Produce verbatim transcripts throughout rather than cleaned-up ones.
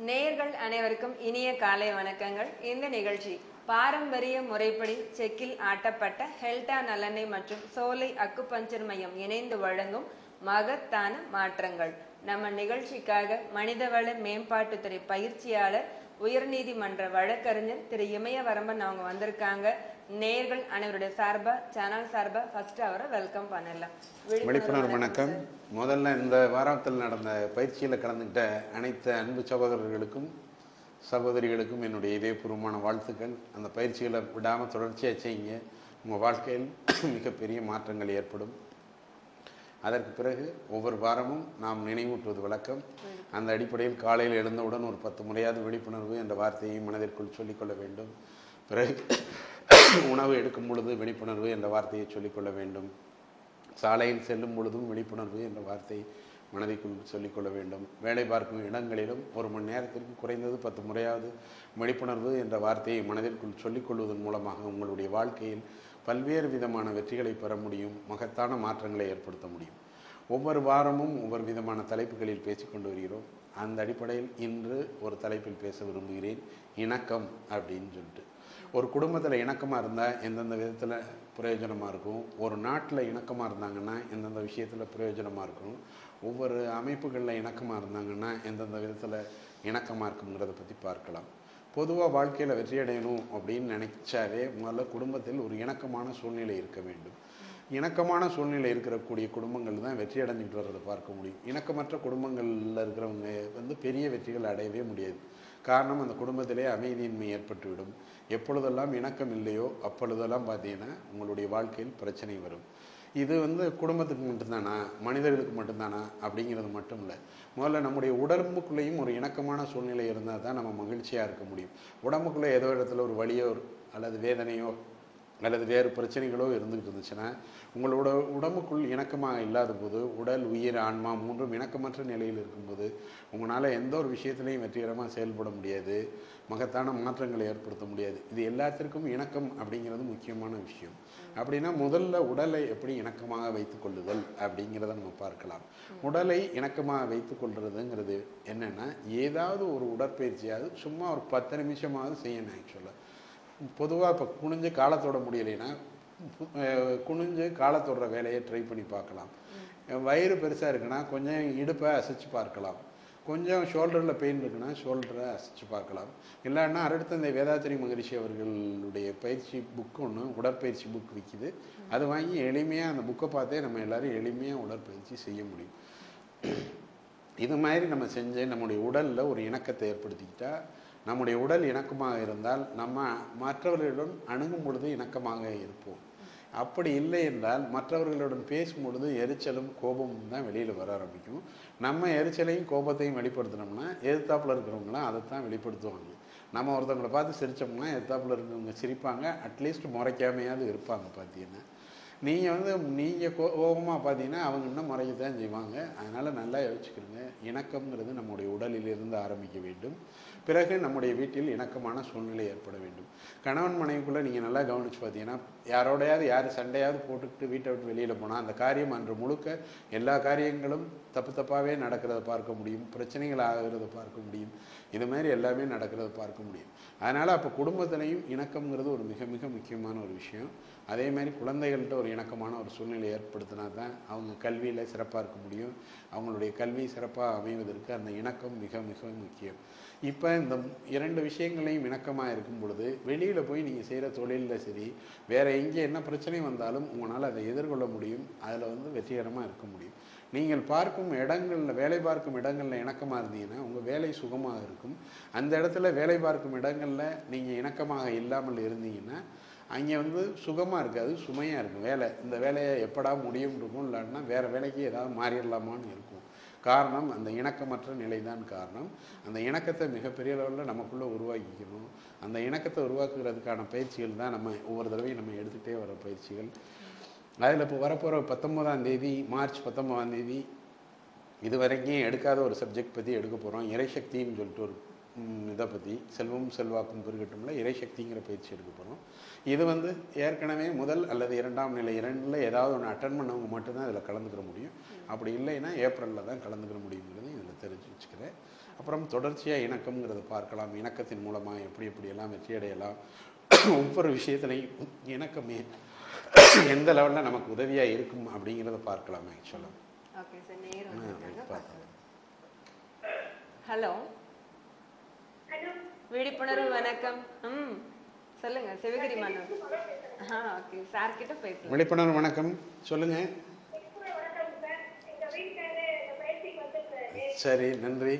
நேயர்கள் அனைவருக்கும் இனிய காலை வணக்கங்கள். இந்த நிகழ்ச்சி பாரம்பரிய முறைப்படி செக்கில் ஆட்டப்பட்ட ஹெல்டா நலனை மற்றும் சோலை அக்குபஞ்சர் மையம் இணைந்து வழங்கும் மகத்தான மாற்றங்கள். நம்ம நிகழ்ச்சிக்காக மனிதவள மேம்பாட்டுத்துறை பயிற்சியாளர், உயர்நீதிமன்ற வழக்கறிஞர் திரு இமயவரம்பன் அவங்க வந்திருக்காங்க. நேயர்கள் அனைவருடைய சார்பா சேனல் சார்பா ஃபர்ஸ்ட் அவரை வெல்கம் பண்ணலாம். விழிப்புணர்வு வணக்கம். முதல்ல இந்த வாரத்தில் நடந்த பயிற்சியில் கலந்துக்கிட்ட அனைத்து அன்பு சகோதரர்களுக்கும் சகோதரிகளுக்கும் என்னுடைய இதயபூர்வமான வாழ்த்துக்கள். அந்த பயிற்சிகளை விடாமல் தொடர்ச்சியாக செய்யுங்க. உங்கள் வாழ்க்கையில் மிகப்பெரிய மாற்றங்கள் ஏற்படும். அதற்கு பிறகு ஒவ்வொரு வாரமும் நாம் நினைவூட்டுவது வழக்கம். அந்த அடிப்படையில் காலையில் எழுந்தவுடன் ஒரு பத்து முறையாவது விழிப்புணர்வு என்ற வார்த்தையை மனதிற்குள் சொல்லிக்கொள்ள வேண்டும். பிறகு உணவு எடுக்கும் பொழுது விழிப்புணர்வு என்ற வார்த்தையை சொல்லிக்கொள்ள வேண்டும். சாலையில் செல்லும் பொழுதும் விழிப்புணர்வு என்ற வார்த்தை மனதிற்குள் சொல்லிக்கொள்ள வேண்டும். வேலை பார்க்கும் இடங்களிலும் ஒரு மணி நேரத்திற்கு குறைந்தது பத்து முறையாவது விழிப்புணர்வு என்ற வார்த்தையை மனதிற்குள் சொல்லிக்கொள்வதன் மூலமாக உங்களுடைய வாழ்க்கையில் பல்வேறு விதமான வெற்றிகளை பெற முடியும், மகத்தான மாற்றங்களை ஏற்படுத்த முடியும். ஒவ்வொரு வாரமும் ஒவ்வொரு விதமான தலைப்புகளில் பேசிக்கொண்டு வருகிறோம். அந்த அடிப்படையில் இன்று ஒரு தலைப்பில் பேச விரும்புகிறேன். இணக்கம் அப்படின்னு சொல்லிட்டு, ஒரு குடும்பத்தில் இணக்கமாக இருந்தால் எந்தெந்த விதத்தில் பிரயோஜனமாக இருக்கும், ஒரு நாட்டில் இணக்கமாக இருந்தாங்கன்னா எந்தெந்த விஷயத்தில் பிரயோஜனமாக இருக்கும், ஒவ்வொரு அமைப்புகளில் இணக்கமாக இருந்தாங்கன்னா எந்தெந்த விதத்தில் இணக்கமாக இருக்குங்கிறத பற்றி பார்க்கலாம். பொதுவாக வாழ்க்கையில் வெற்றியடையணும் அப்படின்னு நினைச்சாவே முதல்ல குடும்பத்தில் ஒரு இணக்கமான சூழ்நிலை இருக்க வேண்டும். இணக்கமான சூழ்நிலை இருக்கக்கூடிய குடும்பங்கள் தான் வெற்றி அடைஞ்சிட்டு வர்றதை பார்க்க முடியும். இணக்கமற்ற குடும்பங்களில் இருக்கிறவங்க வந்து பெரிய வெற்றிகள் அடையவே முடியாது. காரணம், அந்த குடும்பத்திலே அமைதியின்மை ஏற்பட்டுவிடும். எப்பொழுதெல்லாம் இணக்கம் இல்லையோ அப்பொழுதெல்லாம் பார்த்தீங்கன்னா உங்களுடைய வாழ்க்கையில் பிரச்சனை வரும். இது வந்து குடும்பத்துக்கு மட்டும்தானா, மனிதர்களுக்கு மட்டும்தானா அப்படிங்கிறது மட்டும் இல்லை. முதல்ல நம்முடைய உடம்புக்குள்ளேயும் ஒரு இணக்கமான சூழ்நிலை இருந்தால் தான் நம்ம மகிழ்ச்சியாக இருக்க முடியும். உடம்புக்குள்ளே ஏதோ இடத்துல ஒரு வலியோ அல்லது வேதனையோ அல்லது வேறு பிரச்சனைகளோ இருந்துகிட்டு இருந்துச்சுன்னா உங்களோட உடம்புக்குள் இணக்கமாக இல்லாத போது, உடல் உயிர் ஆன்மா மூன்றும் இணக்கமற்ற நிலையில் இருக்கும்போது உங்களால் எந்த ஒரு விஷயத்துலையும் வெற்றிகரமாக செயல்பட முடியாது, மகத்தான மாற்றங்களை ஏற்படுத்த முடியாது. இது எல்லாத்திற்கும் இணக்கம் அப்படிங்கிறது முக்கியமான விஷயம். அப்படின்னா முதல்ல உடலை எப்படி இணக்கமாக வைத்து கொள்ளுதல் அப்படிங்கிறத நம்ம பார்க்கலாம். உடலை இணக்கமாக வைத்து கொள்றதுங்கிறது என்னென்னா, ஏதாவது ஒரு உடற்பயிற்சியாவது சும்மா ஒரு பத்து நிமிஷமாவது செய்யணும். ஆக்சுவலாக பொதுவாக இப்போ குனிஞ்சு காலத்தோட முடியலைன்னா குனிஞ்சு காலத்தோடுற வேலையை ட்ரை பண்ணி பார்க்கலாம். வயிறு பெருசாக இருக்குன்னா கொஞ்சம் இடுப்பை அசைச்சு பார்க்கலாம். கொஞ்சம் ஷோல்டரில் பெயின் இருக்குன்னா ஷோல்டரை அசைச்சு பார்க்கலாம். இல்லைன்னா அடுத்த வேதாத்திரி மகரிஷி அவர்களுடைய பயிற்சி புக்கு ஒன்று, உடற்பயிற்சி புக் விற்கிது. அது வாங்கி எளிமையாக அந்த புக்கை பார்த்தே நம்ம எல்லோரும் எளிமையாக உடற்பயிற்சி செய்ய முடியும். இது மாதிரி நம்ம செஞ்சு நம்முடைய உடலில் ஒரு இணக்கத்தை ஏற்படுத்திக்கிட்டால், நம்முடைய உடல் இணக்கமாக இருந்தால் நம்ம மற்றவர்களுடன் அணுகும் பொழுது இணக்கமாக இருப்போம். அப்படி இல்லை என்றால் மற்றவர்களுடன் பேசும் பொழுது எரிச்சலும் கோபமும் தான் வெளியில் வர ஆரம்பிக்கும். நம்ம எரிச்சலையும் கோபத்தையும் வெளிப்படுத்தினோம்னா எதிர்த்தாப்பில் இருக்கிறவங்களாம் அதைத்தான் வெளிப்படுத்துவாங்க. நம்ம ஒருத்தவங்களை பார்த்து சிரித்தோம்னா எதிர்த்தாப்பில் இருக்கிறவங்க சிரிப்பாங்க, அட்லீஸ்ட் முறைக்காமையாவது இருப்பாங்க. பார்த்தீங்கன்னா நீங்கள் வந்து நீங்கள் கோபமாக பார்த்தீங்கன்னா அவங்க இன்னும் முறைக்கு தான் செய்வாங்க. அதனால் நல்லா யோசிச்சுக்கிறோங்க. இணக்கம்ங்கிறது நம்முடைய உடலிலிருந்து ஆரம்பிக்க வேண்டும். பிறகு நம்முடைய வீட்டில் இணக்கமான சூழ்நிலை ஏற்பட வேண்டும். கணவன் மனைவிக்குள்ளே நீங்கள் நல்லா கவனித்து பார்த்தீங்கன்னா, யாரோடையாவது யார் சண்டையாவது போட்டுக்கிட்டு வீட்டை விட்டு வெளியில் போனால் அந்த காரியம் அன்று முழுக்க எல்லா காரியங்களும் தப்பு தப்பாகவே நடக்கிறத பார்க்க முடியும், பிரச்சனைகள் ஆகிறத பார்க்க முடியும், இது மாதிரி எல்லாமே நடக்கிறத பார்க்க முடியும். அதனால் அப்போ குடும்பத்திலையும் இணக்கம்ங்கிறது ஒரு மிக மிக முக்கியமான ஒரு விஷயம். அதே மாதிரி குழந்தைகள்கிட்ட ஒரு இணக்கமான ஒரு சூழ்நிலை ஏற்படுத்தினா தான் அவங்க கல்வியில் சிறப்பாக இருக்க முடியும். அவங்களுடைய கல்வி சிறப்பாக அமைவதற்கு அந்த இணக்கம் மிக மிக முக்கியம். இப்போ இந்த இரண்டு விஷயங்களையும் இணக்கமாக இருக்கும் பொழுது வெளியில் போய் நீங்கள் செய்கிற தொழிலில் சரி, வேறு எங்கே என்ன பிரச்சனை வந்தாலும் உங்களால் அதை எதிர்கொள்ள முடியும். அதில் வந்து வெற்றிகரமாக இருக்க முடியும். நீங்கள் பார்க்கும் இடங்களில், வேலை பார்க்கும் இடங்களில் இணக்கமாக இருந்தீங்கன்னா உங்கள் வேலை சுகமாக இருக்கும். அந்த இடத்துல வேலை பார்க்கும் இடங்களில் நீங்கள் இணக்கமாக இல்லாமல் இருந்தீங்கன்னா அங்கே வந்து சுகமாக இருக்காது, சுமையாக இருக்கும் வேலை. இந்த வேலையை எப்படா முடியும் இருக்கும், இல்லாட்டினா வேறு வேலைக்கு ஏதாவது மாறிடலாமான்னு இருக்கும். காரணம் அந்த இணக்கமற்ற நிலை தான் காரணம். அந்த இணக்கத்தை மிகப்பெரிய அளவில் நமக்குள்ளே உருவாக்கிக்கணும். அந்த இணக்கத்தை உருவாக்குறதுக்கான பயிற்சிகள் தான் நம்ம ஒவ்வொரு தடவையும் நம்ம எடுத்துகிட்டே வர பயிற்சிகள். அதில் இப்போ வரப்போகிற பத்தொம்போதாம் தேதி மார்ச் பத்தொம்போதாம் தேதி இது வரைக்கும் எடுக்காத ஒரு சப்ஜெக்ட் பற்றி எடுக்க போகிறோம். இறைசக்தின்னு சொல்லிட்டு ஒரு இதை பற்றி, செல்வம் செல்வாக்கும் பெருகட்டும்ல இறைசக்திங்கிற பயிற்சி எடுக்க போகிறோம். இது வந்து ஏற்கனவே முதல் அல்லது இரண்டாம் நிலை இரண்டில் ஏதாவது ஒன்று அட்டன் பண்ணவங்க மட்டும்தான் இதில் கலந்துக்கிற முடியும். அப்படி இல்லைன்னா ஏப்ரலில் தான் கலந்துக்கிற முடியுங்கிறது இதில் தெரிஞ்சு வச்சுக்கிறேன். அப்புறம் தொடர்ச்சியாக இணக்கம்ங்கிறத பார்க்கலாம். இணக்கத்தின் மூலமாக எப்படி எப்படியெல்லாம் வெற்றி அடையலாம், ஒவ்வொரு விஷயத்துலையும் இணக்கமே எந்த லெவலில் நமக்கு உதவியாக இருக்கும் அப்படிங்கிறத பார்க்கலாம். ஆக்சுவலாக ஓகே சார், நேரம். ஹலோ, விழிப்புணர்வு வணக்கம். ம் சொல்லுங்க சிவகிரி மன்னன். ஆ ஓகே, சார் கிட்ட பேசலாம். விழிப்புணர்வு வணக்கம், சொல்லுங்க. சரி, நன்றி.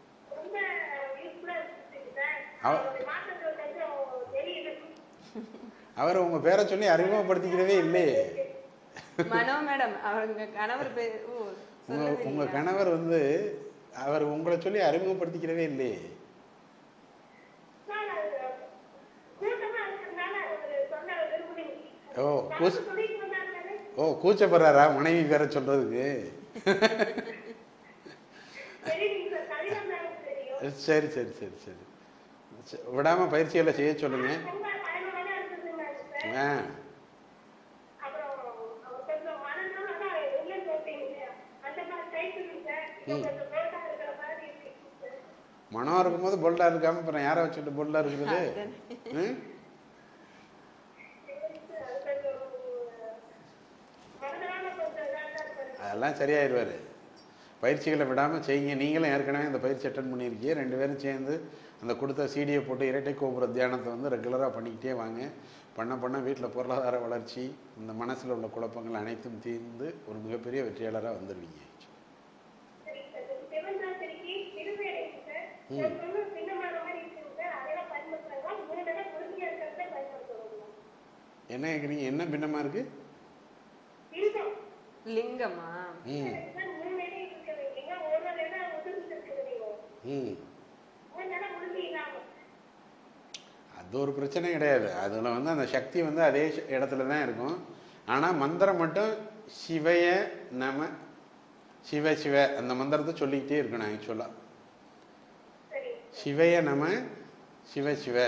அவர் உங்க பேரை சொல்லி அறிமுகப்படுத்திக்கிறதே இல்லையே. மனோ மேடம், அவங்க கணவர் பேர். உங்க கணவர் வந்து அவர் உங்களை சொல்லி அறிமுகப்படுத்திக்கிறதே இல்லையே. ஓ கூச்ச ஓ கூச்சப்படுறாரா மனைவி பேரை சொல்றதுக்கு? சரி சரி சரி சரி விடாம பயிற்சிகளை செய்ய சொல்லுங்க. ஆ மனம் இருக்கும்போது போல்டா இருக்காம அப்புறம் யாரை வச்சுட்டு போல்டா இருக்குது? அதெல்லாம் சரியாயிடுவாரு. பயிற்சிகளை விடாமல் செய்யுங்க. நீங்களும் ஏற்கனவே அந்த பயிற்சி அட்டன் பண்ணியிருக்கீங்க. ரெண்டு பேரும் சேர்ந்து அந்த கொடுத்த சீடியை போட்டு இரட்டை கோபுர தியானத்தை வந்து ரெகுலராக பண்ணிக்கிட்டே வாங்க. பண்ண பண்ண வீட்டில் பொருளாதார வளர்ச்சி, இந்த மனசில் உள்ள குழப்பங்கள் அனைத்தும் தீர்ந்து ஒரு மிகப்பெரிய வெற்றியாளராக வந்துடுவீங்க. என்ன கேக்குறீங்க? என்ன பின்னமா இருக்கு? லிங்கமா? அது ஒரு பிரச்சனை கிடையாது. அதுல வந்து அந்த சக்தி வந்து அதே இடத்துல தான் இருக்கும். ஆனா மந்திரம் மட்டும் சிவய நம சிவ சிவ அந்த மந்திரத்தை சொல்லிக்கிட்டே இருக்கணும். ஆக்சுவலா சிவய நம சிவ சிவ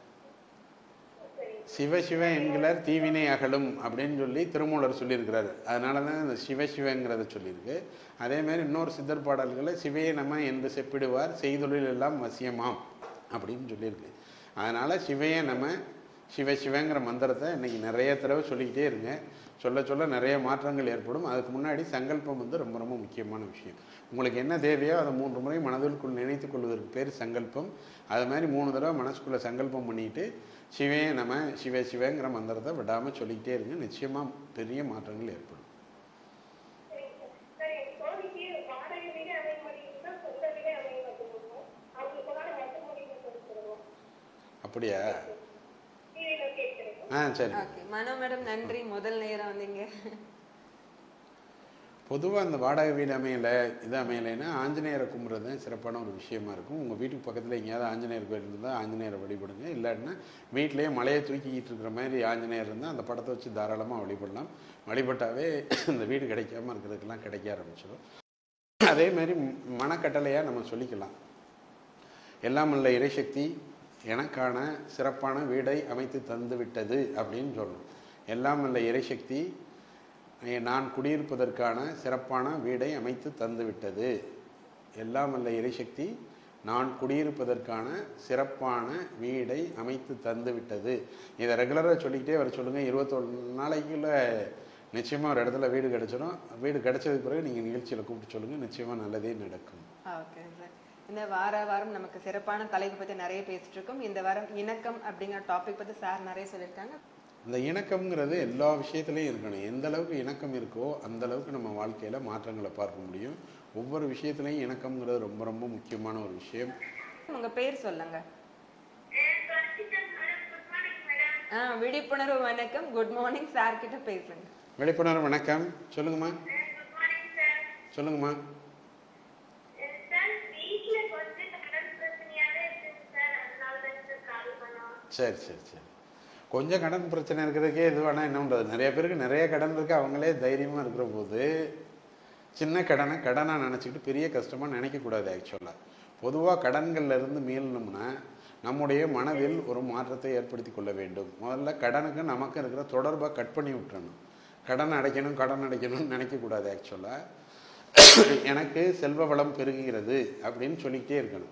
சிவ சிவ என்கிறார் தீவினை அகலும் அப்படின்னு சொல்லி திருமூலர் சொல்லியிருக்கிறாரு. அதனால தான் இந்த சிவ சிவங்கிறத சொல்லியிருக்கு. அதே மாதிரி இன்னொரு சித்தர் பாடல்களை சிவையை நம்ம என்று செப்பிடுவார் செய்தொழில் எல்லாம் வசியமாம் அப்படின்னு சொல்லியிருக்கு. அதனால் சிவையை நம்ம சிவ சிவங்கிற மந்திரத்தை இன்றைக்கி நிறைய தடவை சொல்லிக்கிட்டே இருங்க. சொல்ல சொல்ல நிறைய மாற்றங்கள் ஏற்படும். அதுக்கு முன்னாடி சங்கல்பம் வந்து ரொம்ப ரொம்ப முக்கியமான விஷயம். உங்களுக்கு என்ன தேவையோ அதை மூன்று முறை மனதிற்குள் நினைத்து கொள்வதற்கு பேர் சங்கல்பம். அது மாதிரி மூணு தடவை மனசுக்குள்ளே சங்கல்பம் பண்ணிட்டு சிவே நம்ம சிவ சிவங்கிற மந்திரத்தை விடாமல் சொல்லிக்கிட்டே இருங்க. நிச்சயமாக பெரிய மாற்றங்கள் ஏற்படும். அப்படியா? ஆ சரி. மனோ மேடம் நன்றி, முதல் நேரம் வந்தீங்க. பொதுவாக அந்த வாடகை வீடு அமையலை, இது அமையலைன்னா ஆஞ்சநேயரை கும்பிட்றது சிறப்பான ஒரு விஷயமா இருக்கும். உங்கள் வீட்டுக்கு பக்கத்தில் எங்கேயாவது ஆஞ்சநேயர் கோயில் இருந்தால் ஆஞ்சநேயரை வழிபடுங்க. இல்லாட்டினா வீட்டிலேயே மலையை தூக்கிக்கிட்டு இருக்கிற மாதிரி ஆஞ்சநேயர் இருந்தால் அந்த படத்தை வச்சு தாராளமாக வழிபடலாம். வழிபட்டாவே இந்த வீடு கிடைக்காம இருக்கிறதுக்கெல்லாம் கிடைக்க ஆரம்பிச்சிடும். அதே மாதிரி மனக்கட்டளையாக நம்ம சொல்லிக்கலாம். எல்லாம் உள்ள இறைசக்தி எனக்கான சிறப்பான வீடை அமைத்து தந்து விட்டது அப்படின்னு சொல்லணும். எல்லாம் உள்ள இறைசக்தி நான் குடியிருப்பதற்கான சிறப்பான வீடை அமைத்து தந்து விட்டது. எல்லாம் வல்ல இறைசக்தி நான் குடியிருப்பதற்கான சிறப்பான வீடை அமைத்து தந்து விட்டது. இதை ரெகுலராக சொல்லிக்கிட்டே வர சொல்லுங்கள். இருபத்தொன்று நாளைக்குள்ள நிச்சயமாக ஒரு இடத்துல வீடு கிடைச்சிடும். வீடு கிடைச்சதுக்கு பிறகு நீங்கள் நிகழ்ச்சியில் கூப்பிட்டு சொல்லுங்கள். நிச்சயமாக நல்லதே நடக்கும். Okay sir. இந்த வார வாரம் நமக்கு சிறப்பான தலைப்பு பற்றி நிறைய பேசிட்டு இருக்கோம். இந்த வாரம் இணக்கம் அப்படிங்கிற டாபிக் பற்றி சார் நிறைய சொல்லியிருக்காங்க. இந்த இணக்கம்ங்கிறது எல்லா விஷயத்துலையும் இருக்கணும். எந்த அளவுக்கு இணக்கம் இருக்கோ அந்த அளவுக்கு நம்ம வாழ்க்கையில் மாற்றங்களை பார்க்க முடியும். ஒவ்வொரு விஷயத்துலையும் இணக்கம்ங்கிறது ரொம்ப ரொம்ப முக்கியமான ஒரு விஷயம். உங்கள் பேர் சொல்லுங்க. ஆ விழிப்புணர்வு வணக்கம். Good morning. சார் கிட்ட பேசுங்க. விழிப்புணர்வு வணக்கம். சொல்லுங்கம்மா. சொல்லுங்கம்மா. சரி சரி சரி கொஞ்சம் கடன் பிரச்சனை இருக்கிறதுக்கே இது வேணால் என்ன பண்ணுறது? நிறைய பேருக்கு நிறைய கடன் இருக்குது. அவங்களே தைரியமாக இருக்கிற போது சின்ன கடனை கடனாக நினச்சிக்கிட்டு பெரிய கஷ்டமாக நினைக்கக்கூடாது. ஆக்சுவலாக பொதுவாக கடன்கள்லேருந்து மீளணும்னா நம்முடைய மனதில் ஒரு மாற்றத்தை ஏற்படுத்தி கொள்ள வேண்டும். முதல்ல கடனுக்கு நமக்கு இருக்கிற தொடர்பை கட் பண்ணி விட்டுறணும். கடன் அடைக்கணும் கடன் அடைக்கணும்னு நினைக்கக்கூடாது. ஆக்சுவலாக எனக்கு செல்வ வளம் பெருகுகிறது அப்படின்னு சொல்லிக்கிட்டே இருக்கணும்.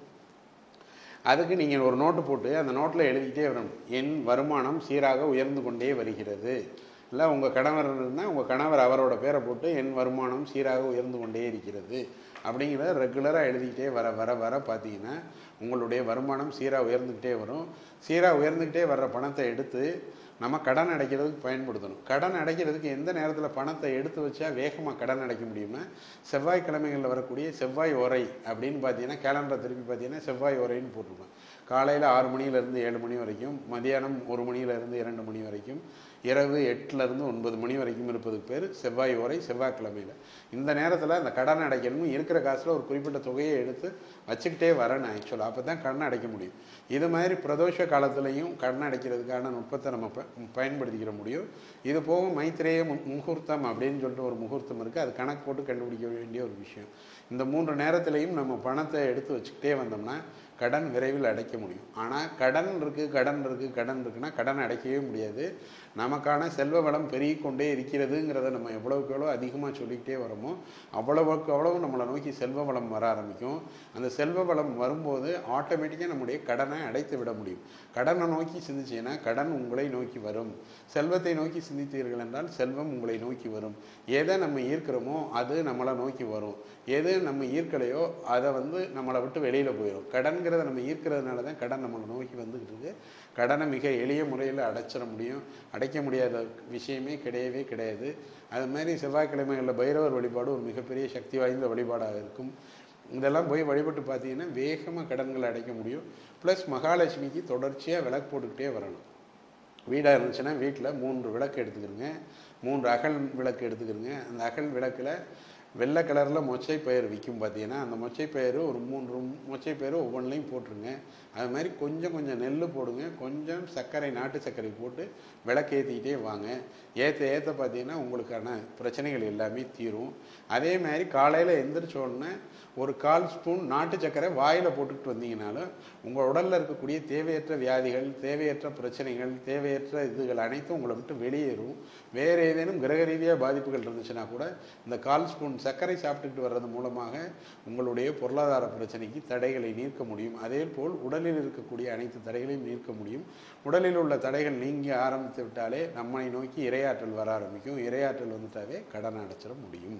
அதுக்கு நீங்கள் ஒரு நோட்டு போட்டு அந்த நோட்டில் எழுதிக்கிட்டே வரணும், என் வருமானம் சீராக உயர்ந்து கொண்டே வருகிறது. இல்லை உங்கள் கணவர் இருந்தால் உங்கள் கணவர் அவரோட பேரை போட்டு என் வருமானம் சீராக உயர்ந்து கொண்டே இருக்கிறது அப்படிங்கிறத ரெகுலராக எழுதிக்கிட்டே வர வர வர பார்த்தீங்கன்னா உங்களுடைய வருமானம் சீராக உயர்ந்துக்கிட்டே வரும். சீராக உயர்ந்துக்கிட்டே வர்ற பணத்தை எடுத்து நம்ம கடன் அடைக்கிறதுக்கு பயன்படுத்தணும். கடன் அடைக்கிறதுக்கு எந்த நேரத்தில் பணத்தை எடுத்து வச்சா வேகமாக கடன் அடைக்க முடியும்னா, செவ்வாய்க்கிழமைகளில் வரக்கூடிய செவ்வாய் ஓரை அப்படின்னு பார்த்தீங்கன்னா, கேலண்டரை திருப்பி பார்த்தீங்கன்னா செவ்வாய் ஓரைன்னு போட்டிருப்பேன். காலையில் ஆறு மணியிலேருந்து ஏழு மணி வரைக்கும், மதியானம் ஒரு மணியிலேருந்து இரண்டு மணி வரைக்கும், இரவு எட்டுலேருந்து ஒன்பது மணி வரைக்கும் இருப்பதுக்கு பேர் செவ்வாய் ஓரை. செவ்வாய்க்கிழமையில் இந்த நேரத்தில் அந்த கடன் அடைக்கணும். இருக்கிற காசில் ஒரு குறிப்பிட்ட தொகையை எடுத்து வச்சுக்கிட்டே வரணும் ஆக்சுவலாக, அப்போ தான் கடன் அடைக்க முடியும். இது மாதிரி பிரதோஷ காலத்துலையும் கடன் அடைக்கிறதுக்கான நுட்பத்தை நம்ம ப பயன்படுத்திக்கிற முடியும். இது போக மைத்திரேய முகூர்த்தம் அப்படின்னு சொல்லிட்டு ஒரு முகூர்த்தம் இருக்குது, அது கணக்கு போட்டு கண்டுபிடிக்க வேண்டிய ஒரு விஷயம். இந்த மூன்று நேரத்திலையும் நம்ம பணத்தை எடுத்து வச்சுக்கிட்டே வந்தோம்னா கடன் விரைவில் அடைக்க முடியும். ஆனால் கடன் இருக்குது கடன் இருக்குது கடன் இருக்குன்னா கடன் அடைக்கவே முடியாது. நமக்கான செல்வ வளம் பெருகி கொண்டே இருக்கிறதுங்கிறத நம்ம எவ்வளவுக்கு எவ்வளோ அதிகமாக சொல்லிக்கிட்டே வரோமோ அவ்வளவுக்கு அவ்வளவு நம்மளை நோக்கி செல்வ வளம் வர ஆரம்பிக்கும். அந்த செல்வ வளம் வரும்போது ஆட்டோமேட்டிக்காக நம்முடைய கடனை அடைத்து விட முடியும். கடனை நோக்கி சிந்திச்சீங்கன்னா கடன் உங்களை நோக்கி வரும். செல்வத்தை நோக்கி சிந்தித்தீர்கள் என்றால் செல்வம் உங்களை நோக்கி வரும். எதை நம்ம ஈர்க்கிறோமோ அது நம்மளை நோக்கி வரும். எது நம்ம ஈர்க்கலையோ அதை வந்து நம்மளை விட்டு வெளியில் போயிடும். கடன்கிறத நம்ம ஈர்க்கிறதுனால தான் கடன் நம்மளை நோக்கி வந்துக்கிட்டு இருக்கு. கடனை மிக எளிய முறையில் அடைச்சிட முடியும். அடைக்க முடியாத விஷயமே கிடையவே கிடையாது. அது மாதிரி செவ்வாய்க்கிழமைகளில் பைரவர் வழிபாடு ஒரு மிகப்பெரிய சக்தி வாய்ந்த வழிபாடாக இருக்கும். இதெல்லாம் போய் வழிபட்டு பார்த்தீங்கன்னா வேகமாக கடன்களை அடைக்க முடியும். ப்ளஸ் மகாலட்சுமிக்கு தொடர்ச்சியாக விளக்கு போட்டுக்கிட்டே வரணும். வீடாக இருந்துச்சுன்னா வீட்டில் மூன்று விளக்கு எடுத்துக்கிறோங்க. மூன்று அகல் விளக்கு எடுத்துக்கிறோங்க. அந்த அகல் விளக்கில் வெள்ளை கலரில் மொச்சை பயிர் விற்கும் பார்த்தீங்கன்னா அந்த மொச்சை பயிர் ஒரு மூன்று மொச்சை பயிர் ஒவ்வொன்றிலையும் போட்டுருங்க. அது மாதிரி கொஞ்சம் கொஞ்சம் நெல் போடுங்க. கொஞ்சம் சர்க்கரை, நாட்டு சர்க்கரை போட்டு விளக்கு ஏற்றிக்கிட்டே வாங்க. ஏற்ற ஏற்ற பார்த்தீங்கன்னா உங்களுக்கான பிரச்சனைகள் எல்லாமே தீரும். அதே மாதிரி காலையில் எந்திரிச்சோடனே ஒரு கால் ஸ்பூன் நாட்டு சர்க்கரை வாயில் போட்டுக்கிட்டு வந்தீங்கனாலும் உங்கள் உடலில் இருக்கக்கூடிய தேவையற்ற வியாதிகள், தேவையற்ற பிரச்சனைகள், தேவையற்ற இதுகள் அனைத்தும் உங்களை விட்டு வெளியேறும். வேறு ஏதேனும் கிரக ரீதியாக பாதிப்புகள் இருந்துச்சுன்னா கூட இந்த கால் ஸ்பூன் சர்க்கரை சாப்பிட்டுக்கிட்டு வர்றது மூலமாக உங்களுடைய பொருளாதார பிரச்சனைக்கு தடைகளை நீக்க முடியும். அதே போல் உடலில் இருக்கக்கூடிய அனைத்து தடைகளையும் நீக்க முடியும். உடலில் உள்ள தடைகள் நீங்க ஆரம்பித்து விட்டாலே நம்மை நோக்கி இரையாற்றல் வர ஆரம்பிக்கும். இரையாற்றல் வந்துட்டாவே கடன் அடைச்சிட முடியும்.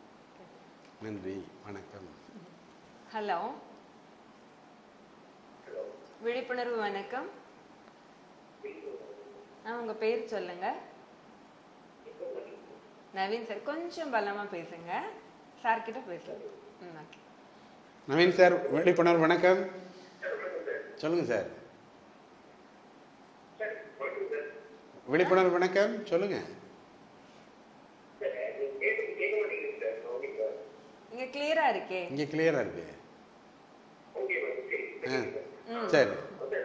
நன்றி, வணக்கம். ஹலோ, விழிப்புணர்வு வணக்கம். ஆ உங்க பேர் சொல்லுங்க. நவீன் சார், கொஞ்சம் பலமா பேசுங்க. சார் கிட்ட பேசுங்க. ம் ஓகே. நவீன் சார், விழிப்புணர்வு வணக்கம். சொல்லுங்க சார். விழிப்புணர்வு வணக்கம், சொல்லுங்க. இங்க கிளியரா இருக்கே. இங்க கிளியரா இருக்கு. சரி.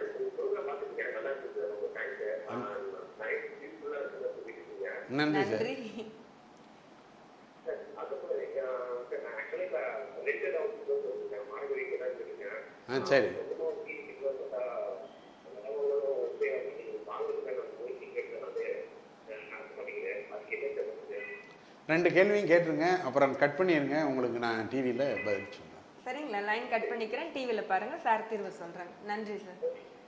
நன்றி சார். ஆ சரி. ரெண்டு கேள்வியும் கேட்டுருங்க, அப்புறம் கட் பண்ணிடுங்க. உங்களுக்கு நான் டிவியில் பதில் சொல்றேன். சரிங்களா? லைன் கட் பண்ணிக்கிறேன், டிவியில் பாருங்க, சார் தீர்வு சொல்றாங்க. நன்றி சார்.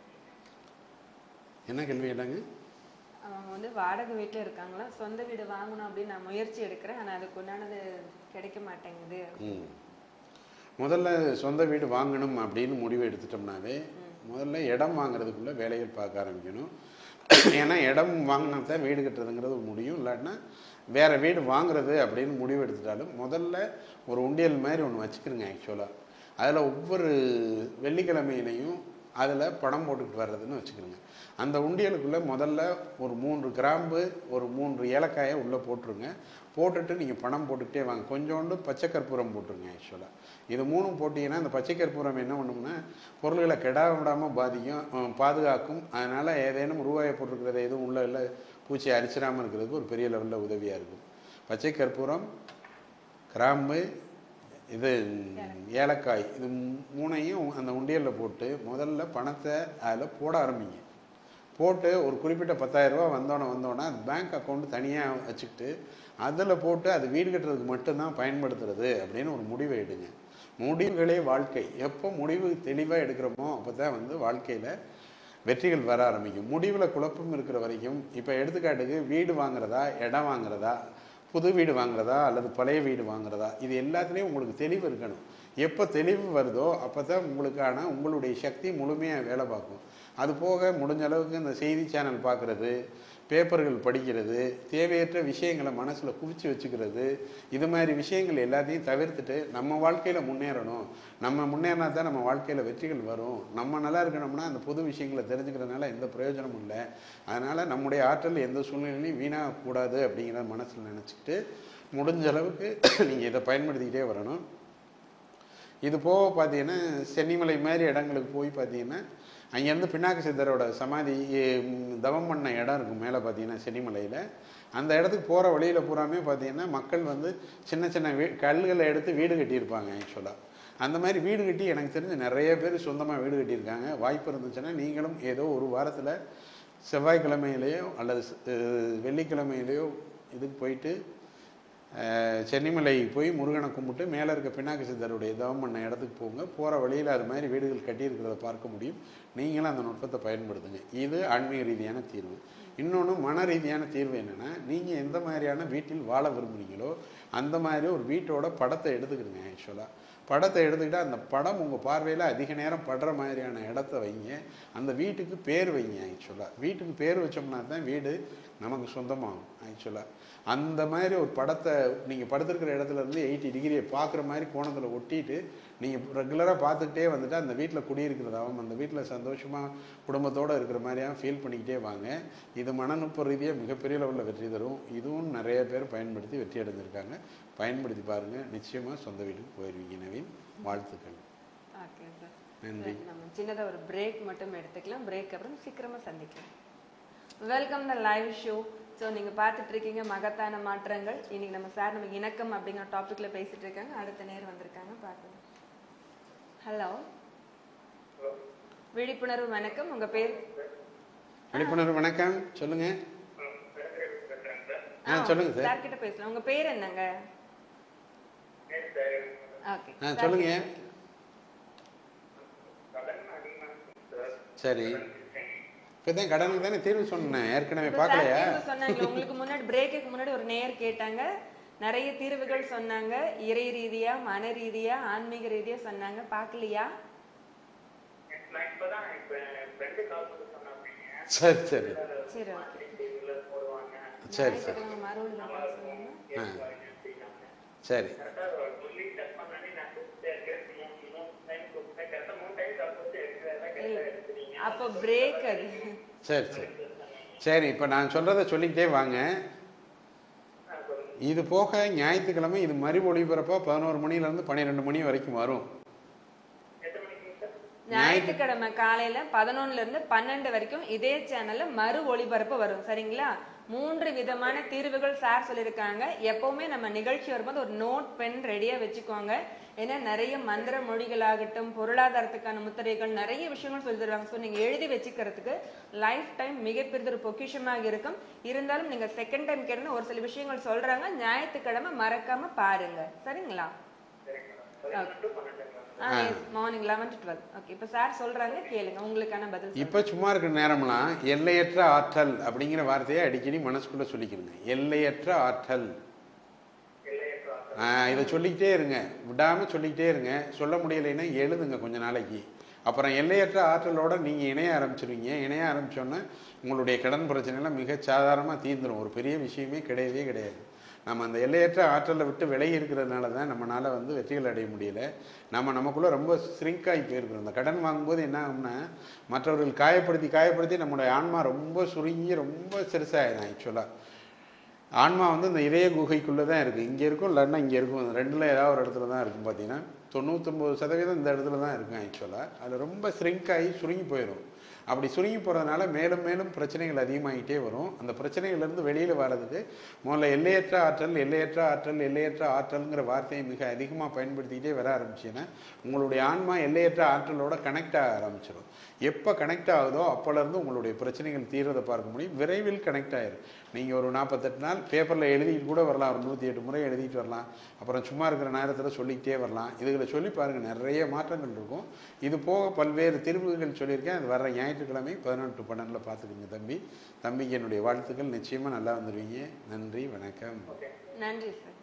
என்ன கேள்வி கேட்டாங்க? அவங்க வந்து வாடகை வீட்டில் இருக்காங்களா, சொந்த வீடு வாங்கணும் அப்படின்னு நான் முயற்சி எடுக்கிறேன், ஆனால் அதுக்கு உண்டானது கிடைக்க மாட்டேங்குது. ம் முதல்ல சொந்த வீடு வாங்கணும் அப்படின்னு முடிவு எடுத்துட்டோம்னாவே முதல்ல இடம் வாங்குறதுக்குள்ள வேலைகள் பார்க்க ஆரம்பிக்கணும். ஏன்னா இடம் வாங்கினா தான் வீடு கட்டுறதுங்கிறது முடியும். இல்லாட்டினா வேறு வீடு வாங்குறது அப்படின்னு முடிவு எடுத்துட்டாலும் முதல்ல ஒரு உண்டியல் மாதிரி ஒன்று வச்சுக்கிறோங்க. ஆக்சுவலாக அதில் ஒவ்வொரு வெள்ளிக்கிழமையிலையும் அதில் பணம் போட்டுக்கிட்டு வர்றதுன்னு வச்சுக்கிறோங்க. அந்த உண்டியலுக்குள்ளே முதல்ல ஒரு மூன்று கிராம்பு, ஒரு மூன்று ஏலக்காயை உள்ளே போட்டுருங்க. போட்டுட்டு நீங்கள் பணம் போட்டுக்கிட்டே வாங்க. கொஞ்சோண்டு பச்சை கற்பூரம் போட்டுருங்க. ஆக்சுவலாக இது மூணும் போட்டிங்கன்னா இந்த பச்சை கற்பூரம் என்ன பண்ணும்னா பொருள்களை கெடா விடாமல் பாதிக்கும், பாதுகாக்கும். அதனால் ஏதேனும் ரூபாயை போட்டிருக்கிறத எதுவும் உள்ள இல்லை பூச்சி அரிச்சிடாமல் இருக்கிறதுக்கு ஒரு பெரிய லெவலில் உதவியாக இருக்கும். பச்சை கற்பூரம், கிராம்பு, இது ஏலக்காய், இது மூணையும் அந்த உண்டியலில் போட்டு முதல்ல பணத்தை அதில் போட ஆரம்பிங்க. போட்டு ஒரு குறிப்பிட்ட பத்தாயிரம் ரூபா வந்தோன்னே வந்தோன்னே அது பேங்க் அக்கௌண்ட் தனியாக வச்சுக்கிட்டு அதில் போட்டு அது வீடு கட்டுறதுக்கு மட்டும்தான் பயன்படுத்துறது அப்படின்னு ஒரு முடிவை எடுங்க. முடிவுகளே வாழ்க்கை. எப்போ முடிவு தெளிவாக எடுக்கிறோமோ அப்போ தான் வந்து வாழ்க்கையில் வெற்றிகள் வர ஆரம்பிக்கும். முடிவில் குழப்பம் இருக்கிற வரைக்கும், இப்போ எடுத்துக்காட்டுக்கு வீடு வாங்குறதா, இடம் வாங்குறதா, புது வீடு வாங்குறதா அல்லது பழைய வீடு வாங்குறதா, இது எல்லாத்துலேயும் உங்களுக்கு தெளிவு இருக்கணும். எப்போ தெளிவு வருதோ அப்போ தான் உங்களுக்கான உங்களுடைய சக்தி முழுமையாக வேலை பார்க்கும். அது போக முடிஞ்ச அளவுக்கு இந்த செய்தி சேனல் பார்க்குறது, பேப்பர்கள் படிக்கிறது, தேவையற்ற விஷயங்களை மனசில் குவிச்சு வச்சுக்கிறது, இது மாதிரி விஷயங்கள் எல்லாத்தையும் தவிர்த்துட்டு நம்ம வாழ்க்கையில் முன்னேறணும். நம்ம முன்னேறினா தான் நம்ம வாழ்க்கையில் வெற்றிகள் வரும். நம்ம நல்லா இருக்கணும்னா அந்த புது விஷயங்களை தெரிஞ்சுக்கிறதுனால எந்த பிரயோஜனமும் இல்லை. அதனால் நம்முடைய ஆற்றல் எந்த சூழ்நிலையிலையும் வீணாகக்கூடாது அப்படிங்கிறத மனசில் நினச்சிக்கிட்டு முடிஞ்ச அளவுக்கு நீங்கள் இதை பயன்படுத்திக்கிட்டே வரணும். இது போக பார்த்தீங்கன்னா சென்னிமலை மாதிரி இடங்களுக்கு போய் பார்த்தீங்கன்னா அங்கேருந்து பின்னாக்கு சித்தரோட சமாதி தவம் பண்ண இடம் இருக்கும் மேலே பார்த்தீங்கன்னா சென்னிமலையில். அந்த இடத்துக்கு போகிற வழியில் பூராமே பார்த்தீங்கன்னா மக்கள் வந்து சின்ன சின்ன வீ கல்களை எடுத்து வீடு கட்டியிருப்பாங்க. ஆக்சுவலாக அந்த மாதிரி வீடு கட்டி எனக்கு தெரிஞ்சு நிறைய பேர் சொந்தமாக வீடு கட்டியிருக்காங்க. வாய்ப்பு இருந்துச்சுன்னா நீங்களும் ஏதோ ஒரு வாரத்தில் செவ்வாய்க்கிழமையிலையோ அல்லது வெள்ளிக்கிழமையிலையோ இதுக்கு போயிட்டு சென்னிமலை போய் முருகனை கும்பிட்டு மேலே இருக்க பின்னாக்கு சித்தருடைய தவம் பண்ண இடத்துக்கு போங்க. போகிற வழியில் அது மாதிரி வீடுகள் கட்டியிருக்கிறத பார்க்க முடியும். நீங்களும் அந்த நுட்பத்தை பயன்படுத்துங்க. இது ஆன்மீக ரீதியான தீர்வு. இன்னொன்று மன ரீதியான தீர்வு என்னென்னா, நீங்கள் எந்த மாதிரியான வீட்டில் வாழ விரும்புகிறீங்களோ அந்த மாதிரி ஒரு வீட்டோட படத்தை எடுத்துக்கிடுங்க. ஆக்சுவலாக படத்தை எடுத்துக்கிட்டால் அந்த படம் உங்கள் பார்வையில் அதிக நேரம் படுற மாதிரியான இடத்த வைங்க. அந்த வீட்டுக்கு பேர் வைங்க. ஆக்சுவலாக வீட்டுக்கு பேர் வச்சோம்னா தான் வீடு நமக்கு சொந்தமாகும். ஆக்சுவலாக அந்த மாதிரி ஒரு படத்தை நீங்கள் படுத்துருக்கிற இடத்துல இருந்து எயிட்டி டிகிரியை பார்க்குற மாதிரி கோணத்தில் ஒட்டிட்டு நீங்கள் ரெகுலராக பார்த்துக்கிட்டே வந்துட்டு அந்த வீட்டில் குடியிருக்கிறதாகவும் அந்த வீட்டில் சந்தோஷமாக குடும்பத்தோடு இருக்கிற மாதிரியாக ஃபீல் பண்ணிக்கிட்டே வாங்க. இது மனநுட்ப ரீதியாக மிகப்பெரிய லெவலில் வெற்றி தரும். இதுவும் நிறைய பேர் பயன்படுத்தி வெற்றி அடைஞ்சிருக்காங்க. பயன்படுத்தி பாருங்கள். நிச்சயமாக சொந்த வீட்டுக்கு போயிடுவீங்க. நவீன், வாழ்த்துக்கள். ஓகே சார், நன்றி. நம்ம சின்னதாக ஒரு பிரேக் மட்டும் எடுத்துக்கலாம். பிரேக் அப்புறம் சீக்கிரமாக சந்திக்கலாம். Welcome the live show. So நீங்கள் பார்த்துட்டு இருக்கீங்க மகத்தான மாற்றங்கள். இன்னைக்கு நம்ம சார் நம்ம இணக்கம் அப்படிங்கிற டாப்பிக்கில் பேசிட்டு இருக்காங்க. அடுத்த நேரம் வந்திருக்காங்க, பார்க்கலாம். ஹலோ, விழிப்புணர்வு வணக்கம். உங்க பேர்? விழிப்புணர்வு வணக்கம், சொல்லுங்க. ஆ சொல்லுங்க சார். சார் கிட்ட பேசலாம். உங்க பேர் என்னங்க? ஓகே, ஆ சொல்லுங்க. சரி, இப்பதான் கடனுக்கு தானே தீர்வு சொன்னேன். ஏற்கனவே பார்க்கலையா? சொன்னாங்க உங்களுக்கு முன்னாடி பிரேக்குக்கு முன்னாடி ஒரு நேயர் கேட்டாங்க. நிறைய தீர்வுகள் சொன்னாங்க. இறை ரீதியா, மன ரீதியா, ஆன்மீக ரீதியா சொன்னாங்க. பார்க்கலையா? சரி சரி சரி ஓகே சரி சரி சரி அப்போ பிரேக் அது. சரி சரி சரி இப்போ நான் சொல்கிறத சொல்லிக்கிட்டே வாங்க. இது போக ஞாயிற்றுக்கிழமை இது மறு ஒளிபரப்பாக பதினோரு மணிலேருந்து பன்னிரெண்டு மணி வரைக்கும் வரும். ஞாயிற்றுக்கிழமை காலையில பதினொன்னுல இருந்து பன்னெண்டு வரைக்கும் இதே சேனல்ல மறு ஒளிபரப்பு வரும். சரிங்களா? மூன்று விதமான தீர்வுகள் சார் சொல்லியிருக்காங்க. எப்பவுமே நம்ம நிகழ்ச்சி வரும்போது ஒரு நோட் பென் ரெடியா வச்சுக்கோங்க. ஏன்னா நிறைய மந்திர மொழிகளாகட்டும், பொருளாதாரத்துக்கான முத்திரைகள், நிறைய விஷயங்கள் சொல்லி தருவாங்க. ஸோ நீங்க எழுதி வச்சுக்கிறதுக்கு லைஃப் டைம் மிகப்பெரிய ஒரு பொக்கிஷமாக இருக்கும். இருந்தாலும் நீங்க செகண்ட் டைம் கேட்டா ஒரு சில விஷயங்கள் சொல்றாங்க. ஞாயிற்றுக்கிழமை மறக்காம பாருங்க. சரிங்களா? Morning eleven to twelve. Okay, இப்போ சார் சொல்றாங்க, கேளுங்க. உங்களுக்கான பதில். இப்போ சும்மா இருக்கிற நேரம்லாம் எல்லையற்ற ஆற்றல் அப்படிங்கிற வார்த்தையை அடிக்கடி மனசுக்குள்ள சொல்லிக்கிறங்க. எல்லையற்ற ஆற்றல். இதை சொல்லிக்கிட்டே இருங்க, விடாம சொல்லிக்கிட்டே இருங்க. சொல்ல முடியலைன்னா எழுதுங்க கொஞ்ச நாளைக்கு. அப்புறம் எல்லையற்ற ஆற்றலோட நீங்க இணைய ஆரம்பிச்சிருவீங்க. இணைய ஆரம்பிச்சோன்னா உங்களுடைய கடன் பிரச்சனைலாம் மிக சாதாரணமாக தீர்ந்துடும். ஒரு பெரிய விஷயமே கிடையவே கிடையாது. நம்ம அந்த எல்லையற்ற ஆற்றலை விட்டு விலகி இருக்கிறதுனால தான் நம்மளால் வந்து வெற்றிகள் அடைய முடியல. நம்ம நமக்குள்ளே ரொம்ப ஸ்ரிங்க் ஆகி போயிருக்கிறோம். அந்த கடன் வாங்கும்போது என்ன ஆகும்னா, மற்றவர்கள் காயப்படுத்தி காயப்படுத்தி நம்மளுடைய ஆன்மா ரொம்ப சுருங்கி ரொம்ப சிறுசாகிடும். ஆக்சுவலாக ஆன்மா வந்து இந்த இதய குகைக்குள்ளே தான் இருக்குது. இங்கே இருக்கும், இல்லைன்னா இங்கே இருக்கும். ரெண்டில் ஏதாவது ஒரு இடத்துல தான் இருக்கும். பார்த்தீங்கன்னா தொண்ணூற்றொம்பது சதவீதம் இந்த இடத்துல தான் இருக்கும். ஆக்சுவலாக அதில் ரொம்ப ஸ்ரிங்க் ஆகி சுருங்கி போயிடும். அப்படி சுருங்கி போகிறதுனால மேலும் மேலும் பிரச்சனைகள் அதிகமாகிட்டே வரும். அந்த பிரச்சனைகள்லேருந்து வெளியில் வர்றதுக்கு முதல்ல எல்லையற்ற ஆற்றல் எல்லையற்ற ஆற்றல் எல்லையற்ற ஆற்றல்ங்கிற வார்த்தையை மிக அதிகமாக பயன்படுத்திக்கிட்டே வர ஆரம்பிச்சுன்னா உங்களுடைய ஆன்மா எல்லையற்ற ஆற்றலோட கனெக்ட் ஆக ஆரம்பிச்சிடும். எப்போ கனெக்ட் ஆகுதோ அப்போலேருந்து உங்களுடைய பிரச்சனைகள் தீர்றதை பார்க்க முடியும். விரைவில் கனெக்ட் ஆயிரும். நீங்கள் ஒரு நாற்பத்தெட்டு நாள் பேப்பரில் எழுதிட்டு கூட வரலாம், ஒரு நூற்றி எட்டு முறை எழுதிட்டு வரலாம், அப்புறம் சும்மா இருக்கிற நேரத்தில் சொல்லிக்கிட்டே வரலாம். இதுகளை சொல்லி பாருங்கள், நிறைய மாற்றங்கள் இருக்கும். இது போக பல்வேறு தீர்வுகள் சொல்லியிருக்கேன். அது வர ஞாயிற்றுக்கிழமை பதினெட்டு பன்னெண்டில் பார்த்துக்குங்க தம்பி. தம்பிக்கு என்னுடைய வாழ்த்துக்கள். நிச்சயமாக நல்லா வந்துடுவீங்க. நன்றி, வணக்கம். நன்றி சார்.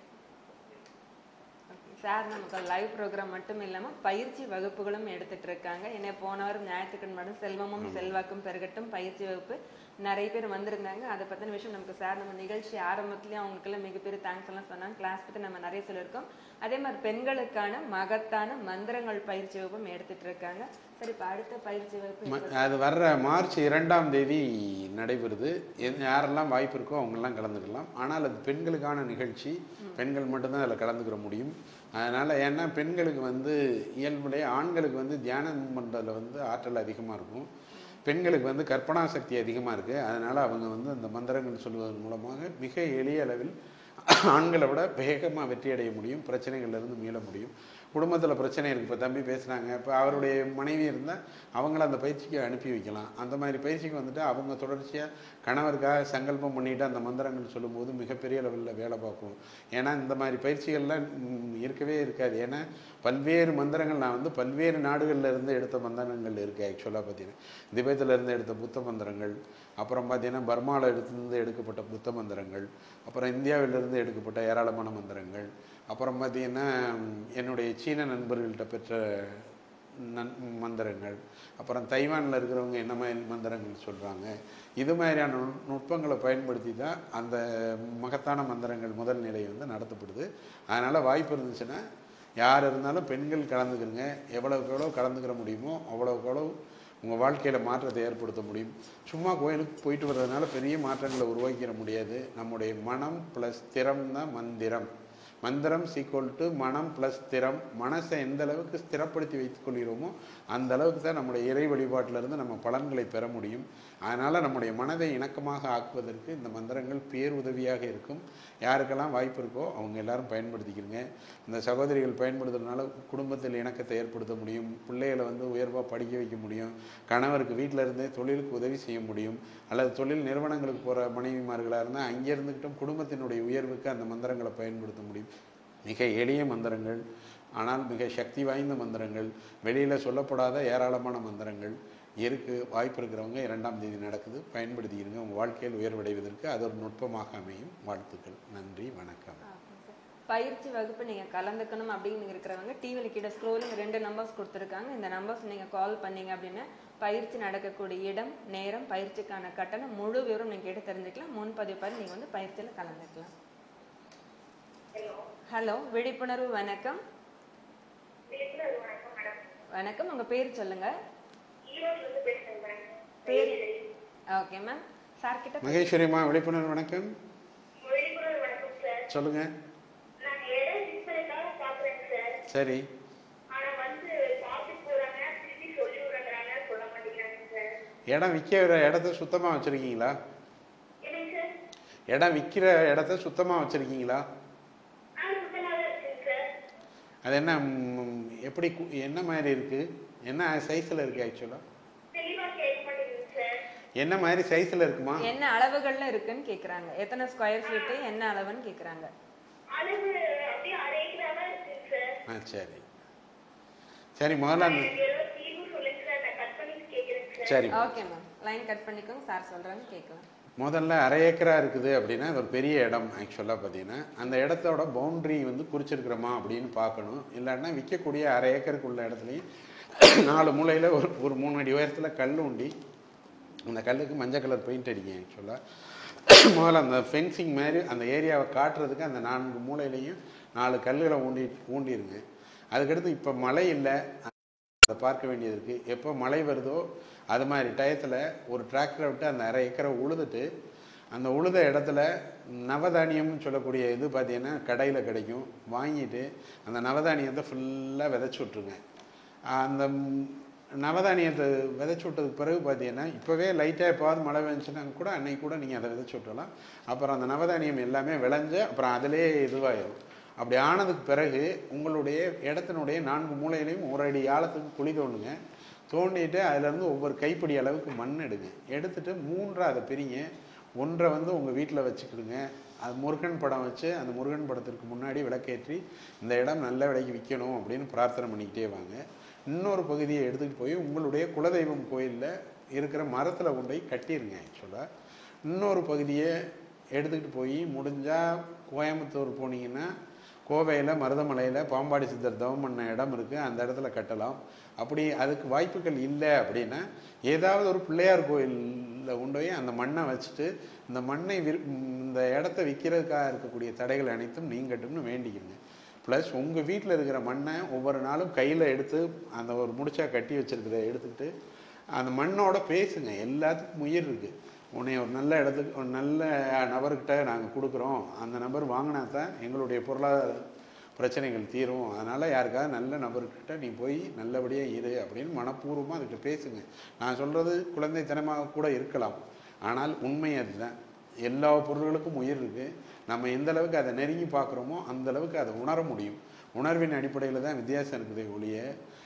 சார் நமக்கு லைவ் ப்ரோக்ராம் மட்டும் இல்லாமல் பயிற்சி வகுப்புகளும் எடுத்துட்டு இருக்காங்க. ஏன்னா போன வாரம் ஞாயிற்றுக்கிழமை மட்டும் செல்வமும் செல்வாக்கும் பெருகட்டும் பயிற்சி வகுப்பு நிறைய பேர் வந்திருந்தாங்க. அதை பற்றின விஷயம் நமக்கு சார் நம்ம நிகழ்ச்சி ஆரம்பத்துலேயும் அவங்களுக்கெல்லாம் மிகப்பெரிய தேங்க்ஸ் எல்லாம் சொன்னாங்க. கிளாஸ் பற்றி நம்ம நிறைய சொல்லியிருக்கோம். அதே மாதிரி பெண்களுக்கான மகத்தான மந்திரங்கள் பயிற்சி வகுப்பும் எடுத்துட்டு இருக்காங்க. சரி, இப்போ அடுத்த பயிற்சி வகுப்பு அது வர்ற மார்ச் இரண்டாம் தேதி நடைபெறுது. யாரெல்லாம் வாய்ப்பு இருக்கோ அவங்கெல்லாம் கலந்துக்கலாம். ஆனால் அது பெண்களுக்கான நிகழ்ச்சி, பெண்கள் மட்டும்தான் அதில் கலந்துக்கிற முடியும். அதனால் ஏன்னா பெண்களுக்கு வந்து இயல்புடைய ஆண்களுக்கு வந்து தியானம் பண்ணுறதுல வந்து ஆற்றல் அதிகமாக இருக்கும். பெண்களுக்கு வந்து கற்பனா சக்தி அதிகமாக இருக்குது. அதனால் அவங்க வந்து அந்த மந்திரங்கள் சொல்வதன் மூலமாக மிக எளிய அளவில் ஆண்களை விட வேகமாக வெற்றி அடைய முடியும், பிரச்சனைகள்லேருந்து மீள முடியும். குடும்பத்தில் பிரச்சனை இருக்குது. இப்போ தம்பி பேசுனாங்க, இப்போ அவருடைய மனைவி இருந்தால் அவங்கள அந்த பயிற்சிக்கு அனுப்பி வைக்கலாம். அந்த மாதிரி பயிற்சிக்கு வந்துட்டு அவங்க தொடர்ச்சியாக கணவருக்காக சங்கல்பம் பண்ணிவிட்டு அந்த மந்திரங்கள் சொல்லும்போது மிகப்பெரிய லெவலில் வேலை பார்க்கும். ஏன்னா இந்த மாதிரி பயிற்சிகள்லாம் இருக்கவே இருக்காது. ஏன்னா பல்வேறு மந்திரங்கள் நான் வந்து பல்வேறு நாடுகளில் இருந்து எடுத்த மந்திரங்கள் இருக்குது. ஆக்சுவலாக பார்த்தீங்கன்னா திபேத்தில் இருந்து எடுத்த புத்த மந்திரங்கள், அப்புறம் பார்த்தீங்கன்னா பர்மாவில் இருந்து எடுக்கப்பட்ட புத்த மந்திரங்கள், அப்புறம் இந்தியாவிலிருந்து எடுக்கப்பட்ட ஏராளமான மந்திரங்கள், அப்புறம் பார்த்தீங்கன்னா என்னுடைய சீன நண்பர்கள்ட்ட பெற்ற நன் மந்திரங்கள், அப்புறம் தைவானில் இருக்கிறவங்க என்ன மாதிரி மந்திரங்கள் சொல்கிறாங்க. இது மாதிரியான நுட்பங்களை பயன்படுத்தி தான் அந்த மகத்தான மந்திரங்கள் முதல் நிலை வந்து நடத்தப்படுது. அதனால் வாய்ப்பு இருந்துச்சுன்னா யார் இருந்தாலும் பெண்கள் கலந்துக்கிறங்க. எவ்வளவுக்கு எவ்வளோ கலந்துக்கிற முடியுமோ அவ்வளோக்கு எவ்வளோ உங்கள் வாழ்க்கையில் மாற்றத்தை ஏற்படுத்த முடியும். சும்மா கோயிலுக்கு போயிட்டு வர்றதுனால பெரிய மாற்றங்களை உருவாக்கிட முடியாது. நம்முடைய மனம் ப்ளஸ் திறம் தான் மந்திரம். மந்திரம் சீக்வல் டு மனம் ப்ளஸ் திறம். மனசை எந்த அளவுக்கு ஸ்திரப்படுத்தி வைத்துக் கொள்கிறோமோ அந்த அளவுக்கு தான் நம்முடைய இறை வழிபாட்டிலிருந்து நம்ம பலன்களை பெற முடியும். அதனால் நம்முடைய மனதை இணக்கமாக ஆக்குவதற்கு இந்த மந்திரங்கள் பேருதவியாக இருக்கும். யாருக்கெல்லாம் வாய்ப்பு இருக்கோ அவங்க எல்லாரும் பயன்படுத்திக்கிறங்க. இந்த சகோதரிகள் பயன்படுத்துறதுனால குடும்பத்தில் இணக்கத்தை ஏற்படுத்த முடியும், பிள்ளைகளை வந்து உயர்வாக படிக்க வைக்க முடியும், கணவருக்கு வீட்டில் இருந்தே தொழிலுக்கு உதவி செய்ய முடியும், அல்லது தொழில் நிறுவனங்களுக்கு போகிற மனைவிமார்களாக இருந்தால் அங்கே இருந்துக்கிட்டும் குடும்பத்தினுடைய உயர்வுக்கு அந்த மந்திரங்களை பயன்படுத்த முடியும். மிக எளிய மந்திரங்கள், ஆனால் மிக சக்தி வாய்ந்த மந்திரங்கள், வெளியில் சொல்லப்படாத ஏராளமான மந்திரங்கள் இருக்குது. வாய்ப்பு இருக்கிறவங்க இரண்டாம் தேதி நடக்குது, பயன்படுத்திக்கிறங்க. உங்கள் வாழ்க்கையில் உயர்வடைவதற்கு அது ஒரு நுட்பமாக அமையும். வாழ்த்துக்கள். நன்றி, வணக்கம். பயிற்சி வகுப்பு நீங்கள் கலந்துக்கணும் அப்படின்னு இருக்கிறவங்க டிவியில் கீழே ஸ்க்ரோலிங் ரெண்டு நம்பர்ஸ் கொடுத்துருக்காங்க. இந்த நம்பர்ஸ் நீங்கள் கால் பண்ணீங்க அப்படின்னா பயிற்சி நடக்கக்கூடிய இடம், நேரம், பயிற்சிக்கான கட்டணம் முழு விவரம் நீங்கள் கேட்டு தெரிஞ்சுக்கலாம். முன்பதிவு பண்ணி நீங்கள் வந்து பயிற்சியில் கலந்துக்கலாம். ஹலோ, விழிப்புணர்வு வணக்கம். வணக்கம், உங்க பேர் சொல்லுங்க. பேர் ஓகே மேம். சார் கிட்ட மகேஸ்வரிமா, விழிப்புணர்வு வணக்கம். சொல்லுங்க. சரி, இடம் விற்கிற இடத்த சுத்தமாக வச்சுருக்கீங்களா? இடம் விற்கிற இடத்த சுத்தமாக வச்சுருக்கீங்களா? அது என்ன, எப்படி, என்ன மாதிரி இருக்குது, என்ன சைஸில் இருக்குது? ஆக்சுவலாக என்ன மாதிரி சைஸில் இருக்குமா? என்ன அளவுகளில் இருக்குன்னு கேட்குறாங்க. எத்தனை ஸ்கொயர் ஃபீட்டு, என்ன அளவுன்னு கேட்குறாங்க. ஆ சரி சரி, முதல்ல சரி ஓகே மேம், லைன் கட் பண்ணிக்கோங்க. சார் சொல்கிறாங்க கேட்கலாம். முதல்ல அரை ஏக்கரா இருக்குது அப்படின்னா அது ஒரு பெரிய இடம். ஆக்சுவலாக பார்த்தீங்கன்னா அந்த இடத்தோட பவுண்ட்ரி வந்து குறிச்சிருக்கிறோமா அப்படின்னு பார்க்கணும். இல்லைன்னா விற்கக்கூடிய அரை ஏக்கருக்குள்ள இடத்துலையும் நாலு மூலையில் ஒரு ஒரு மூணு அடி உயரத்தில் கல் உண்டி அந்த கல்லுக்கு மஞ்சள் கலர் பெயிண்ட் அடிக்கும். ஆக்சுவலாக முதல்ல அந்த ஃபென்சிங் மாதிரி அந்த ஏரியாவை காட்டுறதுக்கு அந்த நான்கு மூலையிலையும் நாலு கல்லுகளை ஊண்டி ஊண்டிடுங்க. அதுக்கடுத்து இப்போ மழை இல்லை, அதை பார்க்க வேண்டியது இருக்குது. எப்போ மழை வருதோ அது மாதிரி டயத்தில் ஒரு டிராக்டரை விட்டு அந்த அரை ஏக்கரை உழுதுட்டு அந்த உழுத இடத்துல நவதானியம்னு சொல்லக்கூடிய இது பார்த்தீங்கன்னா கடையில் கிடைக்கும், வாங்கிட்டு அந்த நவதானியத்தை ஃபுல்லாக விதைச்சி விட்ருங்க. அந்த நவதானியத்தை விதைச்சி விட்டதுக்கு பிறகு பார்த்தீங்கன்னா இப்போவே லைட்டாக எப்பாவது மழை பெஞ்சுன்னா கூட அன்னைக்கு கூட நீங்கள் அதை விதைச்சி விட்டலாம். அப்புறம் அந்த நவதானியம் எல்லாமே விளைஞ்ச அப்புறம் அதிலே இதுவாயிடும். அப்படி ஆனதுக்கு பிறகு உங்களுடைய இடத்தினுடைய நான்கு மூலையிலையும் ஒரு அடி ஆழத்துக்கு குழி தோண்டுங்க. தோண்டிட்டு அதுலேருந்து ஒவ்வொரு கைப்பிடி அளவுக்கு மண் எடுங்க. எடுத்துகிட்டு மூன்றை அதை பிரிங்க. ஒன்றை வந்து உங்கள் வீட்டில் வச்சுக்கிடுங்க. அது முருகன் படம் வச்சு அந்த முருகன் படத்திற்கு முன்னாடி விளக்கேற்றி இந்த இடம் நல்ல விலைக்கு விற்கணும் அப்படின்னு பிரார்த்தனை பண்ணிக்கிட்டே வாங்க. இன்னொரு பகுதியை எடுத்துகிட்டு போய் உங்களுடைய குலதெய்வம் கோயிலில் இருக்கிற மரத்தில் கொண்டு போய் கட்டிடுங்க. ஆக்சுவலாக இன்னொரு பகுதியை எடுத்துக்கிட்டு போய் முடிஞ்சால் கோயம்புத்தூர் போனீங்கன்னா கோவையில் மருதமலையில் பாம்பாடி சித்தர் தவம் பண்ண இடம் இருக்குது, அந்த இடத்துல கட்டலாம். அப்படி அதுக்கு வாய்ப்புகள் இல்லை அப்படின்னா ஏதாவது ஒரு பிள்ளையார் கோயிலில் கொண்டு போய் அந்த மண்ணை வச்சுட்டு இந்த மண்ணை விற் இந்த இடத்த விற்கிறதுக்காக இருக்கக்கூடிய தடைகள் அனைத்தும் நீங்கட்டும்னு வேண்டிக்கிறங்க. ப்ளஸ் உங்கள் வீட்டில் இருக்கிற மண்ணை ஒவ்வொரு நாளும் கையில் எடுத்து அந்த ஒரு முடிச்சா கட்டி வச்சுருக்கிறத எடுத்துக்கிட்டு அந்த மண்ணோட பேசுங்க. எல்லாத்துக்கும் உயிர் இருக்குது. உன்னை ஒரு நல்ல இடத்துக்கு ஒரு நல்ல நபர்கிட்ட நாங்கள் கொடுக்குறோம், அந்த நபர் வாங்கினா தான் எங்களுடைய பொருளாதார பிரச்சனைகள் தீரும். அதனால் யாருக்காவது நல்ல நபர்கிட்ட நீ போய் நல்லபடியாக இரு அப்படின்னு மனப்பூர்வமாக அதுக்கிட்ட பேசுங்க. நான் சொல்கிறது குழந்தைத்தனமாக கூட இருக்கலாம், ஆனால் உண்மை அதுதான். எல்லா பொருள்களுக்கும் உயிர் இருக்குது. நம்ம எந்த அளவுக்கு அதை நெருங்கி பார்க்குறோமோ அந்த அளவுக்கு அதை உணர முடியும். உணர்வின் அடிப்படையில் தான் வித்தியாசம் இருக்குதே ஒழிய,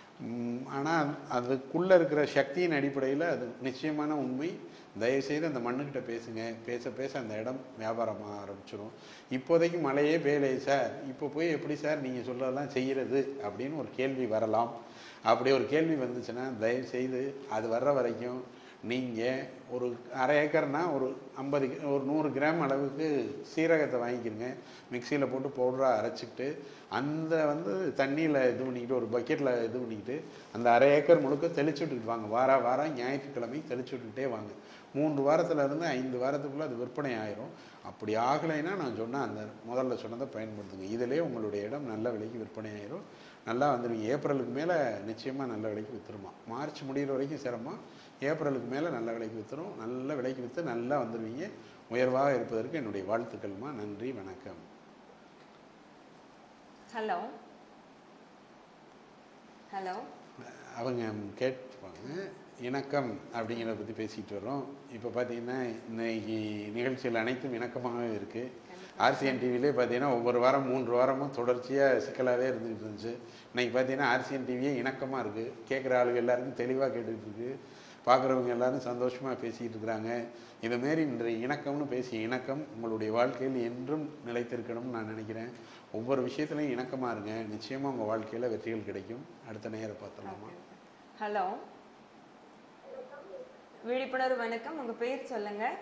ஆனால் அதுக்குள்ளே இருக்கிற சக்தியின் அடிப்படையில் அது நிச்சயமான உண்மை. தயவுசெய்து அந்த மண்ணுக்கிட்ட பேசுங்க. பேச பேச அந்த இடம் வியாபாரமாக ஆரம்பிச்சிடும். இப்போதைக்கு மழையே பேலையே சார், இப்போ போய் எப்படி சார் நீங்கள் சொல்கிறதெல்லாம் செய்கிறது அப்படின்னு ஒரு கேள்வி வரலாம். அப்படி ஒரு கேள்வி வந்துச்சுன்னா தயவுசெய்து அது வர்ற வரைக்கும் நீங்கள் ஒரு அரை ஏக்கர்னால் ஒரு ஐம்பது ஒரு நூறு கிராம் அளவுக்கு சீரகத்தை வாங்கிக்கிறங்க. மிக்சியில் போட்டு பவுடராக அரைச்சிக்கிட்டு அந்த வந்து தண்ணியில் இது பண்ணிக்கிட்டு ஒரு பக்கெட்டில் இது பண்ணிக்கிட்டு அந்த அரை ஏக்கர் முழுக்க தெளிச்சு விட்டுக்கிட்டு வாங்க. வார வாரம் ஞாயிற்றுக்கிழமை தெளிச்சு விட்டுக்கிட்டே வாங்க. மூன்று வாரத்துலேருந்து ஐந்து வாரத்துக்குள்ளே அது விற்பனை ஆயிரும். அப்படி ஆகலைன்னா நான் சொன்னேன் அந்த முதல்ல சொன்னதை பயன்படுத்துங்க. இதிலே உங்களுடைய இடம் நல்ல விலைக்கு விற்பனை ஆயிரும். நல்லா வந்துடுவீங்க. ஏப்ரலுக்கு மேலே நிச்சயமாக நல்ல விலைக்கு விற்றுருமா. மார்ச் முடிகிற வரைக்கும் சிரமம், ஏப்ரலுக்கு மேலே நல்ல விலைக்கு விற்றுரும். நல்ல விலைக்கு விற்று நல்லா வந்துடுவீங்க. உயர்வாக இருப்பதற்கு என்னுடைய வாழ்த்துக்கள்மா. நன்றி, வணக்கம். ஹலோ ஹலோ அவங்க கேட்பாங்க. இணக்கம் அப்படிங்கிறத பற்றி பேசிகிட்டு வரோம். இப்போ பார்த்தீங்கன்னா இன்னைக்கு நிகழ்ச்சிகள் அனைத்தும் இணக்கமாகவே இருக்குது. ஆர்சிஎன் டிவிலே பார்த்தீங்கன்னா ஒவ்வொரு வாரம் மூன்று வாரமும் தொடர்ச்சியாக சிக்கலாகவே இருந்துகிட்டு இருந்துச்சு. இன்றைக்கி பார்த்தீங்கன்னா ஆர்சிஎன் டிவியே இணக்கமாக இருக்குது. கேட்குற ஆளுகள் எல்லாருக்கும் தெளிவாக கேட்டுக்கிட்டு இருக்குது. பார்க்குறவங்க எல்லாரும் சந்தோஷமாக பேசிக்கிட்டு இருக்கிறாங்க. இதுமாரி இன்றைய இணக்கம்னு பேசிய இணக்கம் உங்களுடைய வாழ்க்கையில் என்றும் நிலைத்திருக்கணும்னு நான் நினைக்கிறேன். ஒவ்வொரு விஷயத்துலையும் இணக்கமாக இருங்க. நிச்சயமாக உங்கள் வாழ்க்கையில் வெற்றிகள் கிடைக்கும். அடுத்த நேரம் பார்த்தலாமா? ஹலோ, விழிப்புணர்வு வணக்கம். உங்கள் பேர் சொல்லுங்கள்.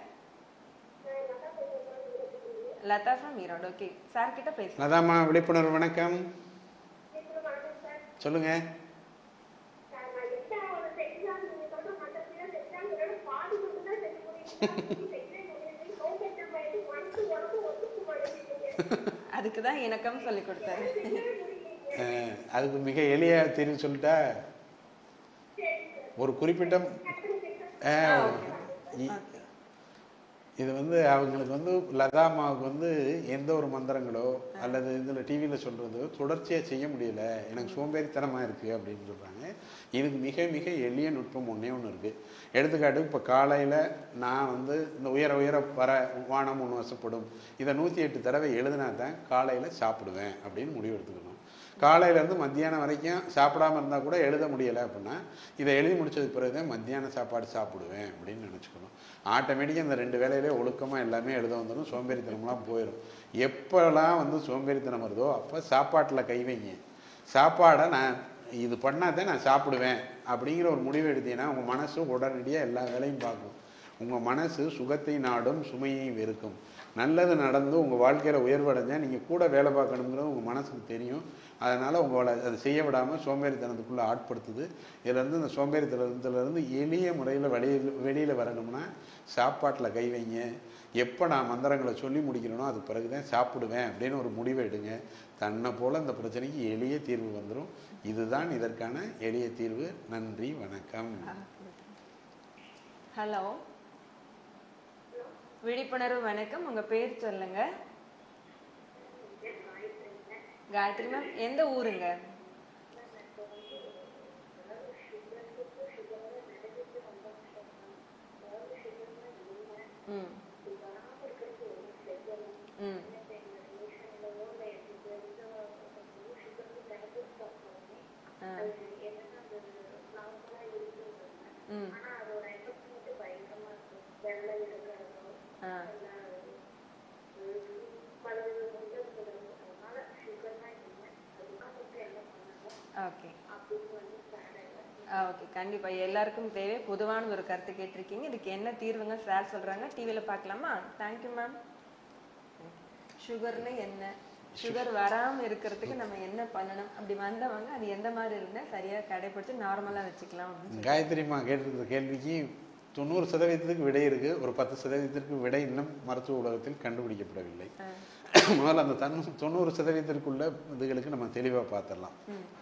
Latha from Erode. Okay, sir கிட்ட பேசுங்க. லதாமா, விழிப்புணர்வு வணக்கம். சொல்லுங்க. அதுக்கு தான் இணக்கம் சொல்லி கொடுத்தாரு. அதுக்கு மிக எளிய தீர்வு சொல்லிட்டா, ஒரு குறிப்பிட்ட இது வந்து அவங்களுக்கு வந்து லதாமாவுக்கு வந்து எந்த ஒரு மந்திரங்களோ அல்லது இதில் டிவியில் சொல்கிறதோ தொடர்ச்சியாக செய்ய முடியல, எனக்கு சோம்பேறித்தனமாக இருக்குது அப்படின்னு சொல்கிறாங்க. இதுக்கு மிக மிக எளிய நுட்பம் ஒன்றே ஒன்று இருக்குது. எடுத்துக்காட்டு, இப்போ காலையில் நான் வந்து இந்த உயர உயர பற வானம் ஒன்று வசப்படும் இதை நூற்றி எட்டு தடவை எழுதினா தான் காலையில் சாப்பிடுவேன் அப்படின்னு முடிவு எடுத்துக்கணும். காலையிலேருந்து மத்தியானம் வரைக்கும் சாப்பிடாமல் இருந்தால் கூட எழுத முடியலை அப்படின்னா இதை எழுதி முடித்ததுக்கு பிறகு தான் மத்தியான சாப்பாடு சாப்பிடுவேன் அப்படின்னு நினச்சிக்கணும். ஆட்டோமேட்டிக்காக இந்த ரெண்டு வேலையிலே ஒழுக்கமாக எல்லாமே எழுத வந்துடும். சோம்பேறித்தனம்லாம் போயிடும். எப்போல்லாம் வந்து சோம்பேறித்தனம் வருதோ அப்போ சாப்பாட்டில் கை வைங்க. சாப்பாடை நான் இது பண்ணால் தான் நான் சாப்பிடுவேன் அப்படிங்கிற ஒரு முடிவு எடுத்தீங்கன்னா உங்கள் மனசு உடனடியாக எல்லா வேலையும் பார்க்கும். உங்கள் மனசு சுகத்தை நாடும், சுமையை வெறுக்கும். நல்லது நடந்து உங்கள் வாழ்க்கையில் உயர்வடைஞ்சால் நீங்கள் கூட வேலை பார்க்கணுங்கிறது உங்கள் மனசுக்கு தெரியும். அதனால் உங்களை அதை செய்ய விடாமல் சோம்பேறித்தனத்துக்குள்ளே ஆட்படுத்துது. இதிலேருந்து இந்த சோம்பேறித்தனத்துலேருந்து எளிய முறையில் வெளியில் வெளியில் வரணும்னா சாப்பாட்டில் கை வைங்க. எப்போ நான் மந்திரங்களை சொல்லி முடிக்கிறேனோ அது பிறகு தான் சாப்பிடுவேன் அப்படின்னு ஒரு முடிவை எடுங்க. தன்னை போல் இந்த பிரச்சனைக்கு எளிய தீர்வு வந்துடும். இதுதான் இதற்கான எளிய தீர்வு. நன்றி, வணக்கம். ஹலோ, விழிப்புணர்வு வணக்கம். உங்க பேர் சொல்லுங்க. காயத்ரி மேம், எந்த ஊருங்க? ம் ஆ ஓகே ஓகே கண்டிப்பாக எல்லாருக்கும் தேவை பொதுவான ஒரு கருத்து கேட்டிருக்கீங்க. இதுக்கு என்ன தீர்வுங்க சார் சொல்கிறாங்க, டிவியில் பார்க்கலாமா? Thank you ma'am. சுகர்னு என்ன, சுகர் வராமல் இருக்கிறதுக்கு நம்ம என்ன பண்ணணும், அப்படி வந்தவங்க அது எந்த மாதிரி இருந்தால் சரியாக கடைபிடிச்சு நார்மலாக வச்சுக்கலாம்? காயத்ரிமா கேட்டிருந்த கேள்விக்கு தொண்ணூறு சதவீதத்துக்கு விடை இருக்குது. ஒரு பத்து சதவீதத்திற்கு விடை இன்னும் மருத்துவ உலகத்தில் கண்டுபிடிக்கப்படவில்லை. முதல்ல அந்த தன்னு தொண்ணூறு சதவீதத்திற்குள்ள இதுகளுக்கு நம்ம தெளிவாக பார்த்துடலாம்.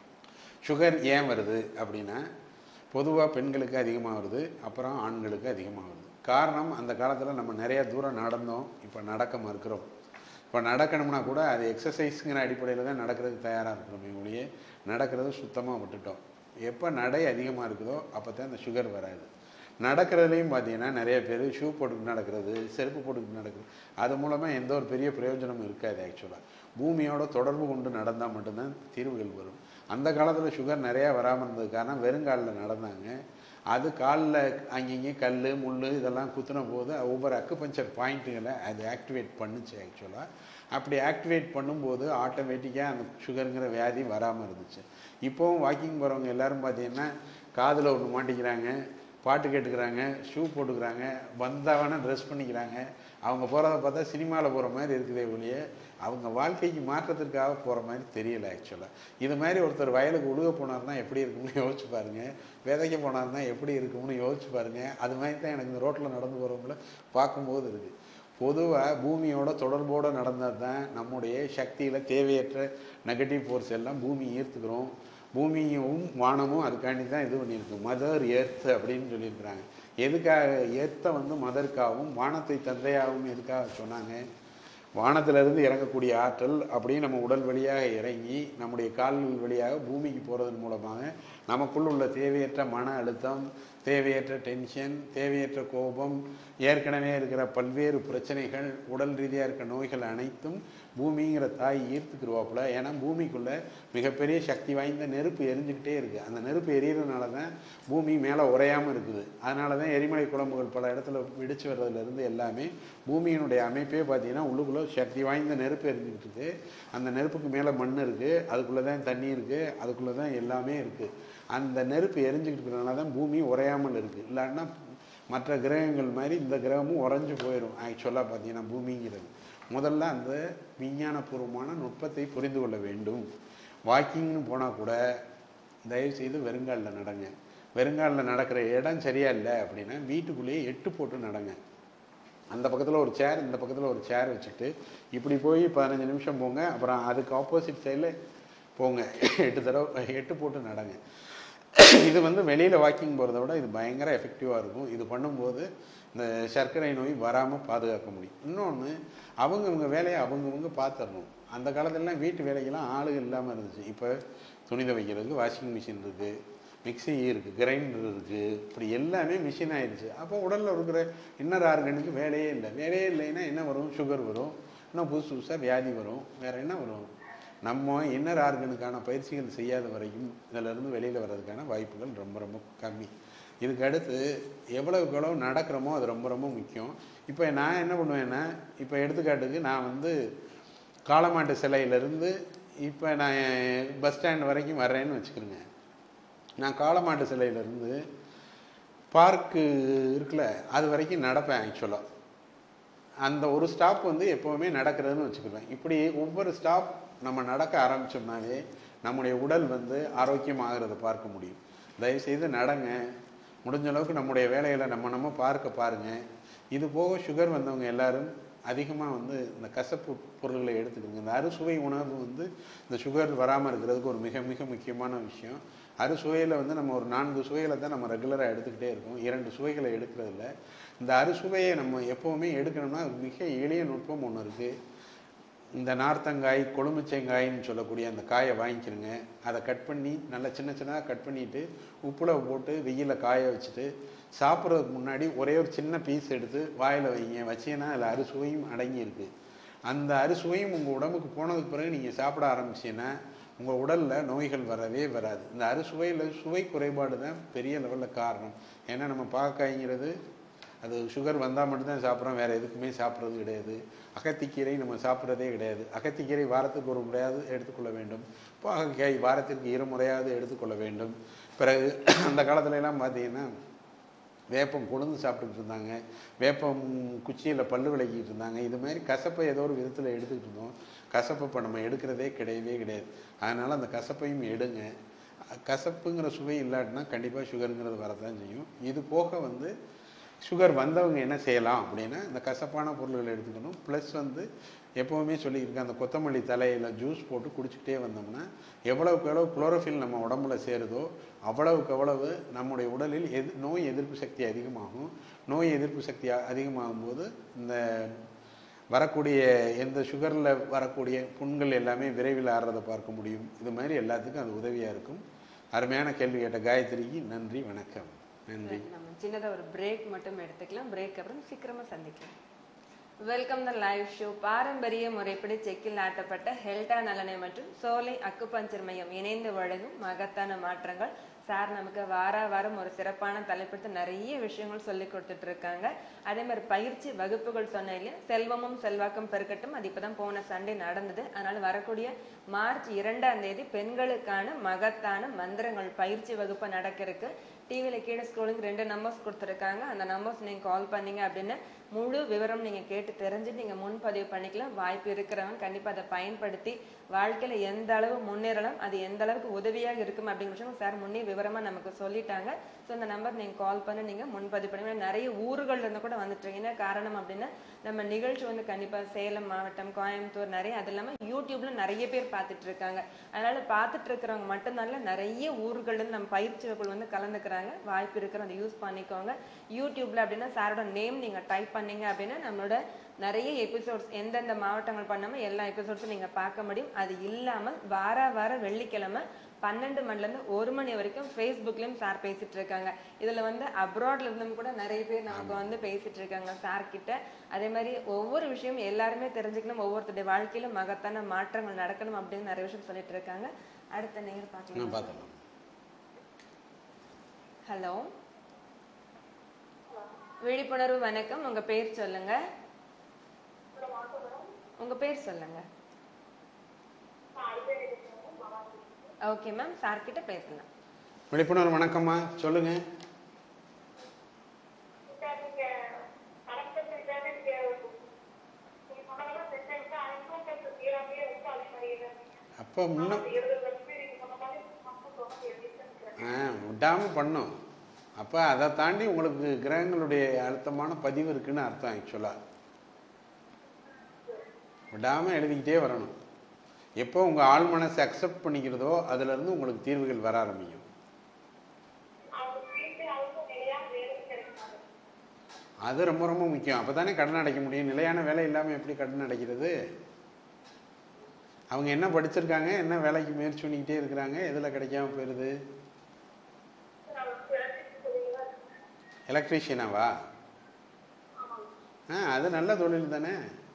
சுகர் ஏன் வருது அப்படின்னா, பொதுவாக பெண்களுக்கு அதிகமாக வருது, அப்புறம் ஆண்களுக்கு அதிகமாக வருது. காரணம், அந்த காலத்தில் நம்ம நிறையா தூரம் நடந்தோம், இப்போ நடக்க மறுக்கிறோம். இப்போ நடக்கணும்னா கூட அது எக்ஸசைஸுங்கிற அடிப்படையில் தான் நடக்கிறதுக்கு தயாராக இருக்கிறோமே ஒழிய நடக்கிறது சுத்தமாக விட்டுட்டோம். எப்போ நடை அதிகமாக இருக்குதோ அப்போ தான் அந்த சுகர் வராது. நடக்கிறதுலையும் பார்த்தீங்கன்னா நிறைய பேர் ஷூ போட்டுக்கிட்டு நடக்கிறது, செருப்பு போட்டுக்கிட்டு நடக்கிறது, அது மூலமாக எந்த ஒரு பெரிய பிரயோஜனமும் இருக்காது. ஆக்சுவலாக பூமியோட தொடர்பு கொண்டு நடந்தால் மட்டும்தான் தீர்வுகள் வரும். அந்த காலத்தில் சுகர் நிறையா வராமல் இருந்தது காரணம் வெறுங்காலில் நடந்தாங்க. அது காலில் அங்கங்கே கல் முள் இதெல்லாம் குத்துன போது ஒவ்வொரு அக்குபஞ்சர் பாயிண்ட்டுகளை அது ஆக்டிவேட் பண்ணுச்சு. ஆக்சுவலாக அப்படி ஆக்டிவேட் பண்ணும்போது ஆட்டோமேட்டிக்காக அந்த சுகருங்கிற வியாதி வராமல் இருந்துச்சு. இப்போவும் வாக்கிங் போகிறவங்க எல்லோரும் பார்த்தீங்கன்னா காதில் ஒன்று மாட்டிக்கிறாங்க, பாட்டு கேட்டுக்கிறாங்க, ஷூ போட்டுக்கிறாங்க, வந்தவன ட்ரெஸ் பண்ணிக்கிறாங்க. அவங்க போகிறத பார்த்தா சினிமாவில் போகிற மாதிரி இருக்குதே ஒழிய அவங்க வாழ்க்கைக்கு மாற்றத்திற்காக போகிற மாதிரி தெரியலை. ஆக்சுவலாக இது மாதிரி ஒருத்தர் வயலுக்கு உழுக போனார்னா எப்படி இருக்கும்னு யோசிச்சு பாருங்கள், விதைக்க போனார்னா எப்படி இருக்கும்னு யோசிச்சு பாருங்கள். அது மாதிரி தான் எனக்கு இந்த ரோட்டில் நடந்து போகிறவங்கள பார்க்கும்போது இருக்குது. பொதுவாக பூமியோட தொடர்போடு நடந்தால் தான் நம்முடைய சக்தியில் தேவையற்ற நெகட்டிவ் ஃபோர்ஸ் எல்லாம் பூமி ஈர்த்துக்கிறோம். பூமியும் வானமும் அதுக்காண்டி தான் இது பண்ணியிருக்கு. மதர் எர்த் அப்படின்னு சொல்லியிருக்கிறாங்க. எதுக்காக எர்த்தை வந்து மதருக்காகவும் வானத்தை தந்தையாகவும் எதுக்காக சொன்னாங்க? வானத்திலிருந்து இறங்கக்கூடிய ஆற்றல் அப்படியே நம்ம உடல் வழியாக இறங்கி நம்முடைய கால்கள் வழியாக பூமிக்கு போகிறதன் மூலமாக நமக்குள் உள்ள தேவையற்ற மன அழுத்தம், தேவையற்ற டென்ஷன், தேவையற்ற கோபம், ஏற்கனவே இருக்கிற பல்வேறு பிரச்சனைகள், உடல் ரீதியாக இருக்க நோய்கள் அனைத்தும் பூமிங்கிற தாய் ஈர்த்துக்குருவாப்புல. ஏன்னா பூமிக்குள்ளே மிகப்பெரிய சக்தி வாய்ந்த நெருப்பு எரிஞ்சுக்கிட்டே இருக்குது. அந்த நெருப்பு எரியறதுனால தான் பூமி மேலே உறையாமல் இருக்குது. அதனால தான் எரிமலை குழம்புகள் பல இடத்துல வெடிச்சு வர்றதுலேருந்து எல்லாமே பூமியினுடைய அமைப்பே பார்த்திங்கன்னா உள்ளுக்குள்ளே சக்தி வாய்ந்த நெருப்பு எரிஞ்சுக்கிட்டு இருக்குது. அந்த நெருப்புக்கு மேலே மண் இருக்குது, அதுக்குள்ளே தான் தண்ணி இருக்குது, அதுக்குள்ளே தான் எல்லாமே இருக்குது. அந்த நெருப்பு எரிஞ்சுக்கிட்டு இருக்கிறதுனால தான் பூமி உறையாமல் இருக்குது. இல்லைன்னா மற்ற கிரகங்கள் மாதிரி இந்த கிரகமும் உறைஞ்சு போயிடும். ஆக்சுவலாக பார்த்தீங்கன்னா பூமிங்கிறது முதல்ல அந்த விஞ்ஞானபூர்வமான நுட்பத்தை புரிந்து கொள்ள வேண்டும். வாக்கிங்னு போனால் கூட தயவுசெய்து வெறுங்காலில் நடங்க. வெறுங்காலில் நடக்கிற இடம் சரியா இல்லை அப்படின்னா வீட்டுக்குள்ளேயே எட்டு போட்டு நடங்க. அந்த பக்கத்தில் ஒரு சேர், இந்த பக்கத்தில் ஒரு சேர் வச்சுட்டு இப்படி போய் பதினஞ்சு நிமிஷம் போங்க, அப்புறம் அதுக்கு ஆப்போசிட் சைடில் போங்க, எட்டு தடவை எட்டு போட்டு நடங்க. இது வந்து வெளியில் வாக்கிங் போகிறத விட இது பயங்கர எஃபெக்டிவாக இருக்கும். இது பண்ணும்போது இந்த சர்க்கரை நோய் வராமல் பாதுகாக்க முடியும். இன்னொன்று, அவங்கவுங்க வேலையை அவங்கவுங்க பார்த்துடணும். அந்த காலத்துலலாம் வீட்டு வேலைக்கெல்லாம் ஆளுகள் இல்லாமல் இருந்துச்சு. இப்போ துணி துவைக்கிறதுக்கு வாஷிங் மிஷின் இருக்குது, மிக்சி இருக்குது, கிரைண்டர் இருக்குது, இப்படி எல்லாமே மிஷின் ஆயிடுச்சு. அப்போ உடலில் இருக்கிற இன்னர் ஆர்கனுக்கு வேலையே இல்லை. வேலையே இல்லைன்னா என்ன வரும்? சுகர் வரும், இன்னும் புதுசு புதுசாக வியாதி வரும், வேறு என்ன வரும்? நம்ம இன்னர் ஆர்கனுக்கான பயிற்சிகள் செய்யாத வரைக்கும் இதிலேருந்து வெளியில் வர்றதுக்கான வாய்ப்புகள் ரொம்ப ரொம்ப கம்மி. இதுக்கு அடுத்து எவ்வளவுக்கு எவ்வளவு நடக்கிறோமோ அது ரொம்ப ரொம்ப முக்கியம். இப்போ நான் என்ன பண்ணுவேன்னா, இப்போ எடுத்துக்காட்டுக்கு நான் வந்து காளமாட்டு சிலையிலேருந்து இப்போ நான் பஸ் ஸ்டாண்ட் வரைக்கும் வர்றேன்னு வச்சுக்கிறேங்க. நான் காளமாட்டு சிலையிலேருந்து பார்க்கு இருக்குல்ல அது வரைக்கும் நடப்பேன். ஆக்சுவலாக அந்த ஒரு ஸ்டாப் வந்து எப்போவுமே நடக்கிறதுன்னு வச்சுக்குவேன். இப்படி ஒவ்வொரு ஸ்டாப் நம்ம நடக்க ஆரம்பித்தோம்னாவே நம்முடைய உடல் வந்து ஆரோக்கியமாகிறத பார்க்க முடியும். தயவுசெய்து நடங்க. முடிஞ்ச அளவுக்கு நம்முடைய வேலைகளை நம்ம நம்ம பார்க்க பாருங்கள். இது போக சுகர் வந்தவங்க எல்லோரும் அதிகமாக வந்து இந்த கசப்பு பொருள்களை எடுத்துக்கோங்க. இந்த அறுசுவை உணவு வந்து இந்த சுகர் வராமல் இருக்கிறதுக்கு ஒரு மிக மிக முக்கியமான விஷயம். அறுசுவையில் வந்து நம்ம ஒரு நான்கு சுவைகளை தான் நம்ம ரெகுலராக எடுத்துக்கிட்டே இருக்கோம், இரண்டு சுவைகளை எடுக்கிறதில்ல. இந்த அறுசுவையை நம்ம எப்போவுமே எடுக்கணும்னா மிக எளிய நுட்பம் ஒன்று இருக்குது. இந்த நார்த்தங்காய், கொழுமிச்சங்காயின்னு சொல்லக்கூடிய அந்த காயை வாங்கிக்கிறங்க. அதை கட் பண்ணி நல்லா சின்ன சின்னதாக கட் பண்ணிவிட்டு உப்புல போட்டு வெயிலில் காய வச்சுட்டு சாப்பிட்றதுக்கு முன்னாடி ஒரே ஒரு சின்ன பீஸ் எடுத்து வாயில் வைங்க. வச்சிங்கன்னா அதில் அறுசுவையும் அடங்கி இருக்குது. அந்த அறுசுவையும் உங்கள் உடம்புக்கு போனதுக்கு பிறகு நீங்கள் சாப்பிட ஆரம்பிச்சிங்கன்னா உங்கள் உடலில் நோய்கள் வரவே வராது. இந்த அறுசுவையில் சுவை குறைபாடு தான் பெரிய லெவலில் காரணம். ஏன்னா நம்ம பாகக்காய்ங்கிறது அது சுகர் வந்தால் மட்டும்தான் சாப்பிட்றோம், வேறு எதுக்குமே சாப்பிட்றது கிடையாது. அகத்திக்கீரை நம்ம சாப்பிட்றதே கிடையாது. அகத்திக்கீரை வாரத்துக்கு ஒரு முறையாவது எடுத்துக்கொள்ள வேண்டும். பாகக்காய் வாரத்திற்கு இரு முறையாவது எடுத்துக்கொள்ள வேண்டும். பிறகு அந்த காலத்துலலாம் பார்த்தீங்கன்னா வேப்பம் கொழுந்து சாப்பிட்டுக்கிட்டு இருந்தாங்க, வேப்பம் குச்சியில் பல்லு விளக்கிட்டு இருந்தாங்க. இது மாதிரி கசப்பை ஏதோ ஒரு விதத்தில் எடுத்துக்கிட்டு இருந்தோம். கசப்பை இப்போ நம்ம எடுக்கிறதே கிடையவே கிடையாது. அதனால் அந்த கசப்பையும் எடுங்க. கசப்புங்கிற சுவை இல்லாட்டினா கண்டிப்பாக சுகருங்கிறது வரதான் செய்யும். இது போக வந்து சுகர் வந்தவங்க என்ன செய்யலாம் அப்படின்னா, இந்த கசப்பான பொருள்களை எடுத்துக்கணும். ப்ளஸ் வந்து எப்போவுமே சொல்லியிருக்கேன், அந்த கொத்தமல்லி தலையில் ஜூஸ் போட்டு குடிச்சிக்கிட்டே வந்தோம்னா எவ்வளவுக்கு எவ்வளவு குளோரோஃபில் நம்ம உடம்புல சேருதோ அவ்வளவுக்கு அவ்வளவு நம்முடைய உடலில் எது நோய் எதிர்ப்பு சக்தி அதிகமாகும். நோய் எதிர்ப்பு சக்தி அதிகமாகும் போது இந்த வரக்கூடிய எந்த சுகரில் வரக்கூடிய புண்கள் எல்லாமே விரைவில் ஆறுறதை பார்க்க முடியும். இது மாதிரி எல்லாத்துக்கும் அது உதவியாக இருக்கும். அருமையான கேள்வி கேட்ட காயத்ரிக்கு நன்றி, வணக்கம். நன்றி. நம்ம சின்னதாக ஒரு பிரேக் மட்டும் எடுத்துக்கலாம். பிரேக் அப்புறம் சீக்கிரமாக சந்திக்கலாம். Welcome the live show. பாரம்பரிய முறைப்படி செக்கில் ஆட்டப்பட்ட ஹெல்டா நலனை மற்றும் சோலை அக்குபஞ்சர் மையம் இணைந்து வழங்கும் மகத்தான மாற்றங்கள். சார் நமக்கு வார வாரம் ஒரு சிறப்பான தலைப்படுத்த நிறைய விஷயங்கள் சொல்லி கொடுத்துட்டு இருக்காங்க. அதே மாதிரி பயிற்சி வகுப்புகள் சொன்ன இல்லையா, செல்வமும் செல்வாக்கும் பெருக்கட்டும், அது இப்போதான் போன சண்டே நடந்தது. அதனால வரக்கூடிய மார்ச் இரண்டாம் தேதி பெண்களுக்கான மகத்தான மந்திரங்கள் பயிற்சி வகுப்பு நடக்க இருக்கு. டிவியில் கீழே ஸ்க்ரோலிங் ரெண்டு நம்பர்ஸ் கொடுத்துருக்காங்க. அந்த நம்பர்ஸ் நீங்கள் கால் பண்ணீங்க அப்படின்னு முழு விவரம் நீங்கள் கேட்டு தெரிஞ்சுட்டு நீங்கள் முன்பதிவு பண்ணிக்கலாம். வாய்ப்பு இருக்கிறவங்க கண்டிப்பாக அதை பயன்படுத்தி வாழ்க்கையில் எந்த அளவு முன்னேறலாம், அது எந்த அளவுக்கு உதவியாக இருக்கும் அப்படிங்கிற விஷயம் சார் முன்னே விவரமாக நமக்கு சொல்லிட்டாங்க. ஸோ அந்த நம்பர் நீங்கள் கால் பண்ணி நீங்கள் முன்பதிவு பண்ணுங்க. நிறைய ஊர்கள் இருந்து கூட வந்துட்டுருங்க. என்ன காரணம் அப்படின்னா, நம்ம நிகழ்ச்சி வந்து கண்டிப்பாக சேலம் மாவட்டம், கோயம்புத்தூர் நிறைய, அது இல்லாமல் யூடியூப்ல நிறைய பேர் பார்த்துட்டு இருக்காங்க. அதனால பார்த்துட்டு இருக்கிறவங்க மட்டும்தான்ல நிறைய ஊர்கள்லேருந்து நம்ம பயிற்சி வகுப்புகள் வந்து கலந்துக்கிறாங்க. வாய்ப்பு இருக்கிற அதை யூஸ் பண்ணிக்கோங்க. யூடியூப்ல அப்படின்னா சாரோட நேம் நீங்க டைப் பண்ணீங்க அப்படின்னா நம்மளோட நிறைய எபிசோட்ஸ் எந்தெந்த மாவட்டங்கள் பண்ணாம எல்லா எபிசோட்ஸும் நீங்க பார்க்க முடியும். அது இல்லாமல் வார வார வெள்ளிக்கிழமை பன்னெண்டு மணில இருந்து ஒரு மணி வரைக்கும் ஃபேஸ்புக்லயும் சார் பேசிட்டு இருக்காங்க. இதுல வந்து அப்ராட்ல இருந்தும் கூட நிறைய பேர் நமக்கு வந்து பேசிட்டு இருக்காங்க சார் கிட்ட. அதே மாதிரி ஒவ்வொரு விஷயம் எல்லாருமே தெரிஞ்சுக்கணும், ஒவ்வொருத்தருடைய வாழ்க்கையில மகத்தான மாற்றங்கள் நடக்கணும் அப்படின்னு நிறைய விஷயம் சொல்லிட்டு இருக்காங்க. அடுத்த நேர் பார்க்கலாம். ஹலோ, விழிப்புணர்வு வணக்கம். உங்க பேர் சொல்லுங்க. உங்க பேர் சொல்லுங்க. ஓகே மேம், சார் கிட்ட பேசலாம். விழிப்புணர்வு வணக்கம்மா, சொல்லுங்க. அப்போ முன்ன விடாமல் பண்ணும். அப்போ அதை தாண்டி உங்களுக்கு கிரகங்களுடைய அழுத்தமான பதிவு இருக்குன்னு அர்த்தம். ஆக்சுவலாக விடாமல் எழுதிக்கிட்டே வரணும். எப்போ உங்கள் ஆள் மனசை அக்செப்ட் பண்ணிக்கிறதோ அதுலேருந்து உங்களுக்கு தீர்வுகள் வர ஆரம்பிக்கும். அது ரொம்ப ரொம்ப முக்கியம். அப்போ தானே கடன் அடைக்க முடியும். நிலையான வேலை இல்லாமல் எப்படி கடன் அடைக்கிறது? அவங்க என்ன படிச்சிருக்காங்க, என்ன வேலைக்கு முயற்சி பண்ணிக்கிட்டே இருக்கிறாங்க, எதில் கிடைக்காம போயிடுது? எலக்ட்ரீஷியனாவா? ஆ, அது நல்ல தொழில் தானே.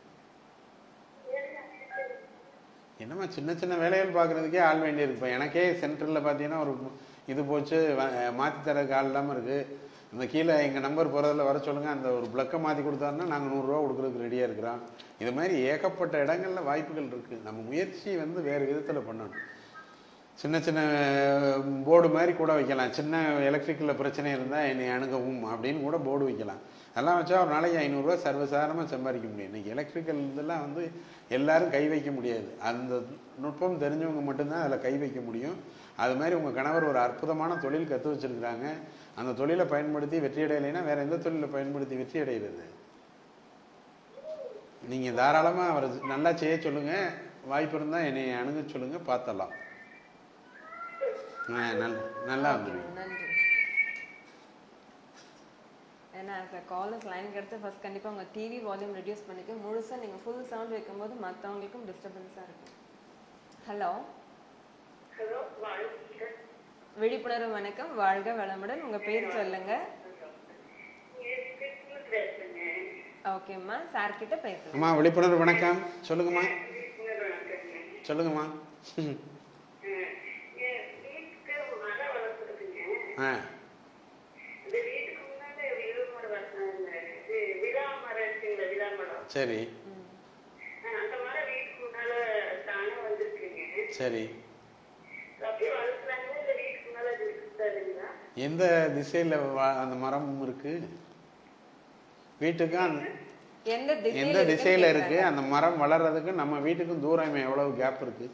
என்னம்மா சின்ன சின்ன வேலைகள் பார்க்குறதுக்கே ஆள் வேண்டியிருக்கு. இப்போ எனக்கே சென்டரில் பார்த்தீங்கன்னா ஒரு இது போச்சு, மாற்றி தரதுக்கு ஆள் இல்லாமல் இருக்குது. இந்த கீழே எங்கள் நம்பர் போகிறதில் வர சொல்லுங்கள், அந்த ஒரு பிளக்கை மாற்றி கொடுத்தாருன்னா நாங்கள் நூறுரூவா கொடுக்குறதுக்கு ரெடியாக இருக்கிறோம். இது மாதிரி ஏகப்பட்ட இடங்களில் வாய்ப்புகள் இருக்குது. நம்ம முயற்சி வந்து வேறு விதத்தில் பண்ணணும். சின்ன சின்ன போர்டு மாதிரி கூட வைக்கலாம். சின்ன எலக்ட்ரிக்கலில் பிரச்சனை இருந்தால் என்னை அணுகவும் அப்படின்னு கூட போர்டு வைக்கலாம். அதெல்லாம் வச்சா ஒரு நாளைக்கு ஐநூறுரூவா சர்வசாதாரணமாக சம்பாதிக்க முடியும். இன்றைக்கி எலக்ட்ரிக்கல் இதெல்லாம் வந்து எல்லோரும் கை வைக்க முடியாது. அந்த நுட்பம் தெரிஞ்சவங்க மட்டும்தான் அதில் கை வைக்க முடியும். அது மாதிரி உங்கள் கணவர் ஒரு அற்புதமான தொழில் கற்று வச்சுருக்குறாங்க. அந்த தொழிலை பயன்படுத்தி வெற்றி அடையலைன்னா வேறு எந்த தொழிலை பயன்படுத்தி வெற்றி அடைகிறது? நீங்கள் தாராளமாக அவரை நல்லா செய்ய சொல்லுங்கள். வாய்ப்பு இருந்தால் என்னை அணுக சொல்லுங்கள், பார்த்தலாம். நல்லா வந்துடுவீங்க. நன்றி. ஏன்னா காலர்ஸ் லைன் கிடைச்சா ஃபர்ஸ்ட் கண்டிப்பாக உங்கள் டிவி வால்யூம் ரெடியூஸ் பண்ணிக்க. முழுசாக நீங்கள் ஃபுல் சவுண்ட் வைக்கும்போது மற்றவங்களுக்கும் டிஸ்டர்பன்ஸாக இருக்கும். ஹலோ, விழிப்புணர்வு வணக்கம். வாழ்க வளமுடன். உங்கள் பேர் சொல்லுங்க. ஓகேம்மா, சார் கிட்ட பேசுங்க. அம்மா விழிப்புணர்வு வணக்கம், சொல்லுங்கம்மா. சொல்லுங்கம்மா. ஆ இந்த வீட்டுக்கு முன்னால விழா மரம் இது விழா மரம் இருக்குங்களா, விழா மரம். சரி அந்த மரம் வீட்டுக்கு முன்னால தானே வந்திருக்குங்க. சரி. அப்படியே வளர்க்குறாங்களா இல்லை வீட்டுக்கு முன்னால அது இருக்குதாதுங்களா? எந்த திசையில் அந்த மரம் இருக்கு? வீட்டுக்கும் அந்த எந்த எந்த திசையில் இருக்கு? அந்த மரம் வளர்றதுக்கு நம்ம வீட்டுக்கும் தூரம் எவ்வளவு கேப் இருக்கு?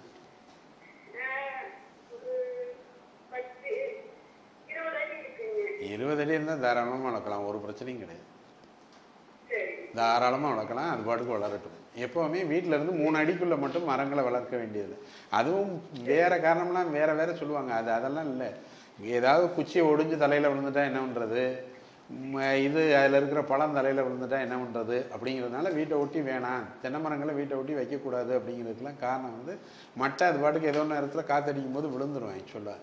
இருபது அடி இருந்தால் தாராளமாக வளர்க்கலாம், ஒரு பிரச்சனையும் கிடையாது. தாராளமாக வளர்க்கலாம், அது பாட்டுக்கு வளரட்டும். எப்போவுமே வீட்டில் இருந்து மூணு அடிக்குள்ளே மட்டும் மரங்களை வளர்க்க வேண்டியது. அதுவும் வேறு காரணம்லாம் வேறு வேறு சொல்லுவாங்க, அது அதெல்லாம் இல்லை. ஏதாவது குச்சியை ஒடிஞ்சு தலையில் விழுந்துட்டா என்ன பண்ணுறது, இது அதில் இருக்கிற பழம் தலையில் விழுந்துட்டா என்ன பண்ணுறது அப்படிங்கிறதுனால வீட்டை ஒட்டி வேணாம், தென்னை மரங்களை வீட்டை ஒட்டி வைக்கக்கூடாது அப்படிங்கிறதுக்கெலாம் காரணம் வந்து மட்டை அது பாட்டுக்கு ஏதோ நேரத்தில் காற்றடிக்கும் போது விழுந்துடும் ஆக்சுவலாக.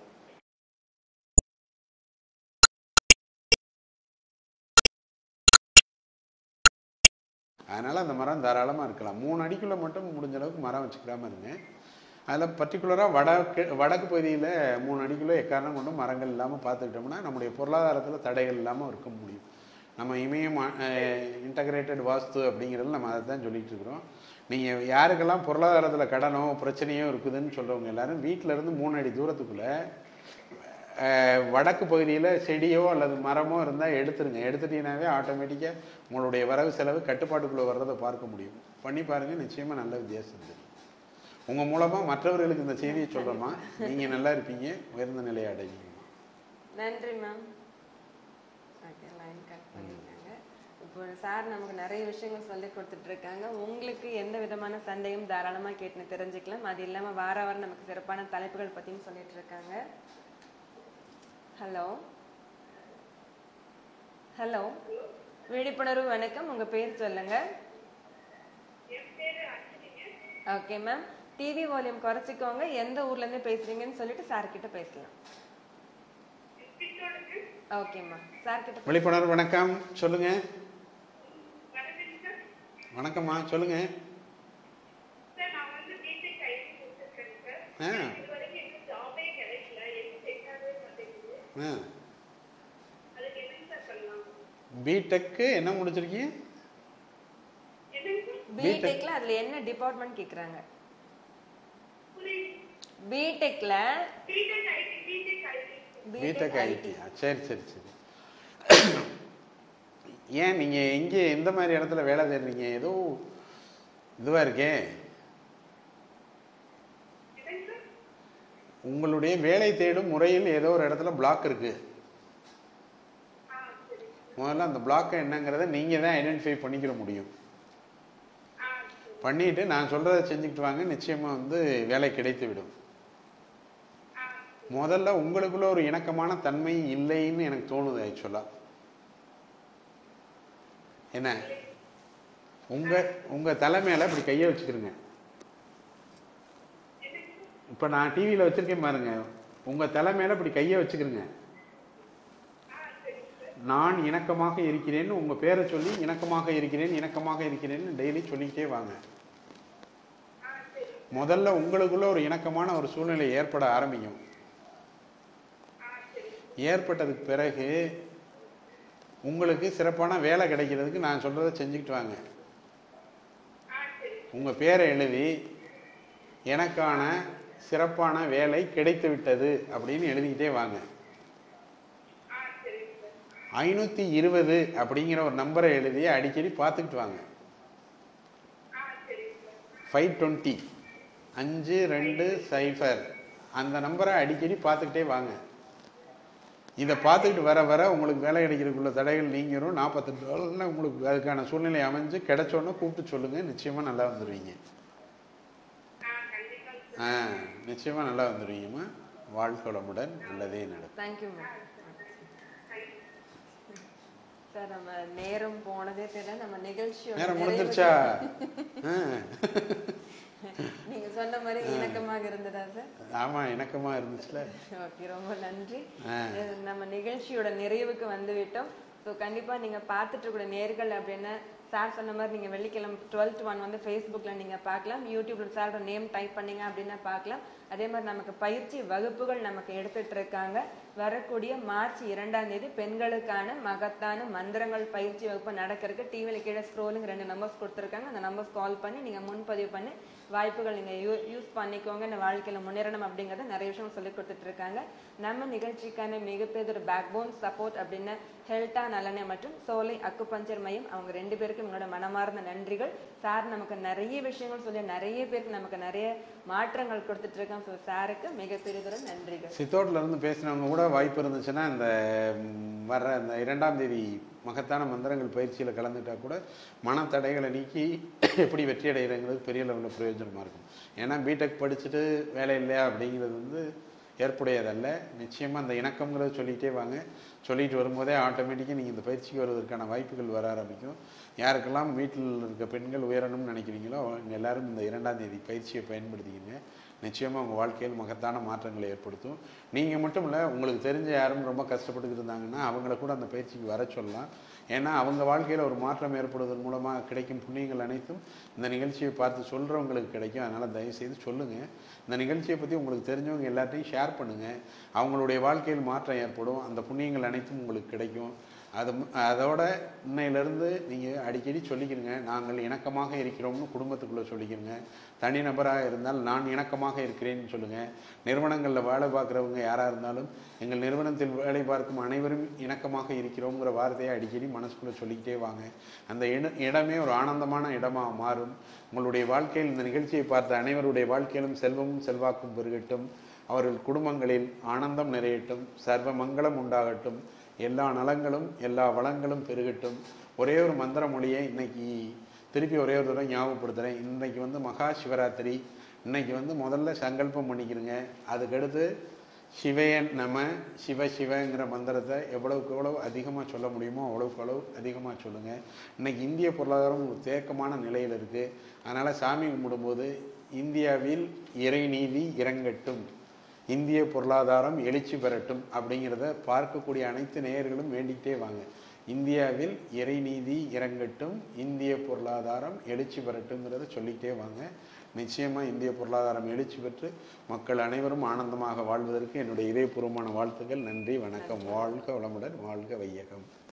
அதனால் அந்த மரம் தாராளமாக இருக்கலாம். மூணு அடிக்குள்ளே மட்டும் முடிஞ்ச அளவுக்கு மரம் வச்சுக்கிறாமல் இருங்க. அதில் பர்டிகுலராக வடக்கு வடக்கு பகுதியில் மூணு அடிக்குள்ளே எக்காரணம் கொண்டு மரங்கள் இல்லாமல் பார்த்துக்கிட்டோம்னா நம்முடைய பொருளாதாரத்தில் தடைகள் இல்லாமல் இருக்க முடியும். நம்ம இமயம் இன்டகிரேட்டட் வாஸ்து அப்படிங்கிறது நம்ம அதை தான் சொல்லிகிட்டு இருக்கிறோம். நீங்கள் யாருக்கெல்லாம் பொருளாதாரத்தில் கடனோ பிரச்சனையோ இருக்குதுன்னு சொல்கிறவங்க எல்லோரும் வீட்டிலேருந்து மூணு அடி தூரத்துக்குள்ளே வடக்கு பகுதியில் செடியோ அல்லது மரமோ இருந்தால் எடுத்துருங்க. எடுத்துட்டீங்கன்னாவே ஆட்டோமேட்டிக்காக உங்களுடைய வரவு செலவு கட்டுப்பாட்டுக்குள்ளே வர்றதை பார்க்க முடியும். பண்ணி பாருங்கள், நிச்சயமாக நல்ல வித்தியாசம் இருக்குது. உங்கள் மூலமாக மற்றவர்களுக்கு இந்த செய்தியை சொல்கிறோமா, நீங்கள் நல்லா இருப்பீங்க, உயர்ந்த நிலையை அடைவீங்க. நன்றி மேம். ஓகே, லைன் கட் பண்ணியிருக்காங்க. இப்போ சார் நமக்கு நிறைய விஷயங்கள் சொல்லி கொடுத்துட்ருக்காங்க. உங்களுக்கு எந்த விதமான சந்தேகம் தாராளமாக கேட்டுன்னு தெரிஞ்சுக்கலாம். அது இல்லாமல் வார வாரம் நமக்கு சிறப்பான தலைப்புகள் பற்றியும் சொல்லிட்டு இருக்காங்க. ஹலோ ஹலோ விழிப்புணர்வு வணக்கம், உங்கள் பேர் சொல்லுங்கள். ஓகே மேம், டிவி வால்யூம் குறைச்சிக்கோங்க. எந்த ஊர்லேருந்து பேசுகிறீங்கன்னு சொல்லிட்டு சார்கிட்ட பேசலாம். ஓகேம்மா, சார்கிட்ட. விழிப்புணர்வு வணக்கம், சொல்லுங்க. வணக்கம்மா, சொல்லுங்க. ஆ ஆ பிடெக்கு என்ன முடிச்சிருக்கீங்க? பிடெக்ல அதுல என்ன டிபார்ட்மெண்ட் கேக்குறாங்க? பிடெக்ல பிடெக் ஐடி. சரி சரி சரி. ஏன் நீங்க எங்கே எந்த மாதிரி இடத்துல வேலை தேடுறீங்க? ஏதோ இதுவா இருக்கே, உங்களுடைய வேலை தேடும் முறையில் ஏதோ ஒரு இடத்துல பிளாக் இருக்கு. முதல்ல அந்த பிளாக்கை என்னங்கிறத நீங்கள் தான் ஐடென்டிஃபை பண்ணிக்கிற முடியும். பண்ணிட்டு நான் சொல்கிறத செஞ்சுக்கிட்டு வாங்க, நிச்சயமாக வந்து வேலை கிடைத்து விடும். முதல்ல உங்களுக்குள்ள ஒரு இணக்கமான தன்மை இல்லைன்னு எனக்கு தோணுது ஆக்சுவலாக. என்ன, உங்கள் உங்கள் தலைமையில் இப்படி கையை வச்சுக்கிறீங்க. இப்போ நான் டிவியில் வச்சுருக்கேன் பாருங்க, உங்கள் தலைமையில் இப்படி கையை வச்சுக்கிறீங்க. நான் இணக்கமாக இருக்கிறேன்னு உங்கள் பேரை சொல்லி இணக்கமாக இருக்கிறேன் இணக்கமாக இருக்கிறேன்னு டெய்லி சொல்லிக்கிட்டே வாங்க. முதல்ல உங்களுக்குள்ள ஒரு இணக்கமான ஒரு சூழ்நிலை ஏற்பட ஆரம்பிக்கும். ஏற்பட்டதுக்கு பிறகு உங்களுக்கு சிறப்பான வேலை கிடைக்கிறதுக்கு நான் சொல்கிறத செஞ்சுக்கிட்டு வாங்க. உங்கள் பேரை எழுதி எனக்கான சிறப்பான வேலை கிடைத்து விட்டது அப்படின்னு எழுதிக்கிட்டே வாங்க. ஐநூற்றி இருபது அப்படிங்கிற ஒரு நம்பரை எழுதி அடிக்கடி பார்த்துக்கிட்டு வாங்க. ஃபைவ் டுவெண்ட்டி அஞ்சு ரெண்டு சைஃபர் அந்த நம்பரை அடிக்கடி பார்த்துக்கிட்டே வாங்க. இதை பார்த்துக்கிட்டு வர வர உங்களுக்கு வேலை கிடைக்கிறதுக்குள்ள தடைகள் நீங்கிரும். நாற்பத்தெட்டு நாளில் உங்களுக்கு அதுக்கான சூழ்நிலை அமைஞ்சு கிடைச்சோன்னு கூப்பிட்டு சொல்லுங்கள், நிச்சயமாக நல்லா வந்துடுவீங்க. ஆ நிச்சயமாக நல்லா வந்துடுவீங்கம்மா. வாழ்க்கை வளமுடன், நல்லதே நடக்கும். Thank you ma'am. சார், நம்ம நேரம் போனதே தெரியல. நம்ம நிகழ்ச்சி நேரம் முடிஞ்சிருச்சா? நீங்க சொன்ன மாதிரி இணக்கமாக இருந்ததா சார்? ஆமா, இணக்கமா இருந்துச்சுல. ஓகே, ரொம்ப நன்றி. நம்ம நிகழ்ச்சியோட நிறைவுக்கு வந்து விட்டோம். ஸோ கண்டிப்பாக நீங்கள் பார்த்துட்டு கூட நேர்கள் அப்படின்னா சார் சொன்ன மாதிரி நீங்கள் வெள்ளிக்கிழமை டுவெல்த் ஒன் வந்து ஃபேஸ்புக்கில் நீங்கள் பார்க்கலாம், யூடியூப்ல சாரோட நேம் டைப் பண்ணீங்க அப்படின்னா பார்க்கலாம். அதே மாதிரி நமக்கு பயிற்சி வகுப்புகள் நமக்கு எடுத்துட்டு இருக்காங்க. வரக்கூடிய மார்ச் இரண்டாம் தேதி பெண்களுக்கான மகத்தான மந்திரங்கள் பயிற்சி வகுப்பு நடக்கிறதுக்கு டிவியில் கீழே ஸ்க்ரோலிங் ரெண்டு நம்பர்ஸ் கொடுத்துருக்காங்க. அந்த நம்பர்ஸ் கால் பண்ணி நீங்கள் முன்பதிவு பண்ணி வாய்ப்புகள் நீங்கள் யூ யூஸ் பண்ணிக்கோங்க. இந்த வாழ்க்கையில் முன்னேறணும் அப்படிங்கிறத நிறைய விஷயம் சொல்லி கொடுத்துட்டு இருக்காங்க. நம்ம நிகழ்ச்சிக்கான மிகப்பெரிய ஒரு பேக் போன் சப்போர்ட் அப்படின்னு ஹெல்டா நலனை மற்றும் சோலை அக்குபஞ்சர் மையம், அவங்க ரெண்டு பேருக்கும் எங்களோட மனமார்ந்த நன்றிகள். சார் நமக்கு நிறைய விஷயங்கள் சொல்லி நிறைய பேருக்கு நமக்கு நிறைய மாற்றங்கள் கொடுத்துட்டு இருக்கோம். ஸோ சாருக்கு மிகப்பெரிய நன்றிகள். சித்தோட்டில் இருந்து பேசினவங்க கூட வாய்ப்பு இருந்துச்சுன்னா இந்த வர்ற இந்த இரண்டாம் தேதி மகத்தான மந்திரங்கள் பயிற்சியில் கலந்துட்டா கூட மனத்தடைகளை நீக்கி எப்படி வெற்றி அடைகிறங்கிறது பெரிய லெவலில் பிரயோஜனமாக இருக்கும். ஏன்னா பிடெக் படிச்சுட்டு வேலை இல்லையா அப்படிங்கிறது வந்து ஏற்புடையதல்ல. நிச்சயமாக அந்த இணக்கங்கிறத சொல்லிகிட்டே வாங்க. சொல்லிட்டு வரும்போதே ஆட்டோமேட்டிக்காக நீங்கள் இந்த பயிற்சிக்கு வருவதற்கான வாய்ப்புகள் வர ஆரம்பிக்கும். யாருக்கெல்லாம் வீட்டில் இருக்க பெண்கள் உயரணும்னு நினைக்கிறீங்களோ அவங்க எல்லாரும் இந்த இரண்டாம் தேதி பயிற்சியை பயன்படுத்திக்கிங்க. நிச்சயமாக உங்கள் வாழ்க்கையில் மகத்தான மாற்றங்களை ஏற்படுத்தும். நீங்கள் மட்டும் இல்லை, உங்களுக்கு தெரிஞ்ச யாரும் ரொம்ப கஷ்டப்பட்டுக்கிட்டு இருந்தாங்கன்னா அவங்கள கூட அந்த பயிற்சிக்கு வர சொல்லலாம். ஏன்னா அவங்க வாழ்க்கையில் ஒரு மாற்றம் ஏற்படுவதன் மூலமாக கிடைக்கும் புண்ணியங்கள் அனைத்தும் இந்த நிகழ்ச்சியை பார்த்து சொல்கிறவங்களுக்கு கிடைக்கும். அதனால் தயவுசெய்து சொல்லுங்கள். இந்த நிகழ்ச்சியை பற்றி உங்களுக்கு தெரிஞ்சவங்க எல்லாத்தையும் ஷேர் பண்ணுங்கள். அவங்களுடைய வாழ்க்கையில் மாற்றம் ஏற்படும். அந்த புண்ணியங்கள் அனைத்தும் உங்களுக்கு கிடைக்கும். அது அதோட இன்னையிலேருந்து நீங்கள் அடிக்கடி சொல்லிக்கிறங்க, நாங்கள் இணக்கமாக இருக்கிறோம்னு குடும்பத்துக்குள்ளே சொல்லிக்கிறங்க. தனிநபராக இருந்தால் நான் இணக்கமாக இருக்கிறேன்னு சொல்லுங்கள். நிறுவனங்களில் வேலை பார்க்குறவங்க யாராக இருந்தாலும் எங்கள் நிறுவனத்தில் வேலை பார்க்கும் அனைவரும் இணக்கமாக இருக்கிறோங்கிற வார்த்தையை அடிக்கடி மனசுக்குள்ளே சொல்லிக்கிட்டே வாங்க. அந்த இட இடமே ஒரு ஆனந்தமான இடமாக மாறும். உங்களுடைய வாழ்க்கையில் இந்த நிகழ்ச்சியை பார்த்த அனைவருடைய வாழ்க்கையிலும் செல்வமும் செல்வாக்கும் பெருகட்டும். அவர்கள் குடும்பங்களில் ஆனந்தம் நிறையட்டும். சர்வ மங்களம் உண்டாகட்டும். எல்லா நலங்களும் எல்லா வளங்களும் பெருகட்டும். ஒரே ஒரு மந்திர மொழியை இன்னைக்கு திருப்பி ஒரே ஒரு தடவை ஞாபகப்படுத்துகிறேன். இன்னைக்கு வந்து மகா சிவராத்திரி. இன்னைக்கு வந்து முதல்ல சங்கல்பம் பண்ணிக்கிறங்க. அதுக்கடுத்து சிவயன் நம சிவ சிவங்கிற மந்திரத்தை எவ்வளவுக்கு எவ்வளவு அதிகமாக சொல்ல முடியுமோ அவ்வளவுக்கு அளவு அதிகமாக சொல்லுங்கள். இன்னைக்கு இந்திய பொருளாதாரம் ஒரு தேக்கமான நிலையில் இருக்குது. அதனால் சாமி கும்பிடும்போது இந்தியாவில் இறைநீதி இறங்கட்டும், இந்திய பொருளாதாரம் எழுச்சி பெறட்டும் அப்படிங்கிறத பார்க்கக்கூடிய அனைத்து நேயர்களும் வேண்டிக்கிட்டே வாங்க. இந்தியாவில் இறைநீதி இறங்கட்டும், இந்திய பொருளாதாரம் எழுச்சி பெறட்டுங்கிறத சொல்லிக்கிட்டே வாங்க. நிச்சயமாக இந்திய பொருளாதாரம் எழுச்சி பெற்று மக்கள் அனைவரும் ஆனந்தமாக வாழ்வதற்கு என்னுடைய இதயபூர்வமான வாழ்த்துக்கள். நன்றி, வணக்கம். வாழ்க வளமுடன், வாழ்க வையகம்.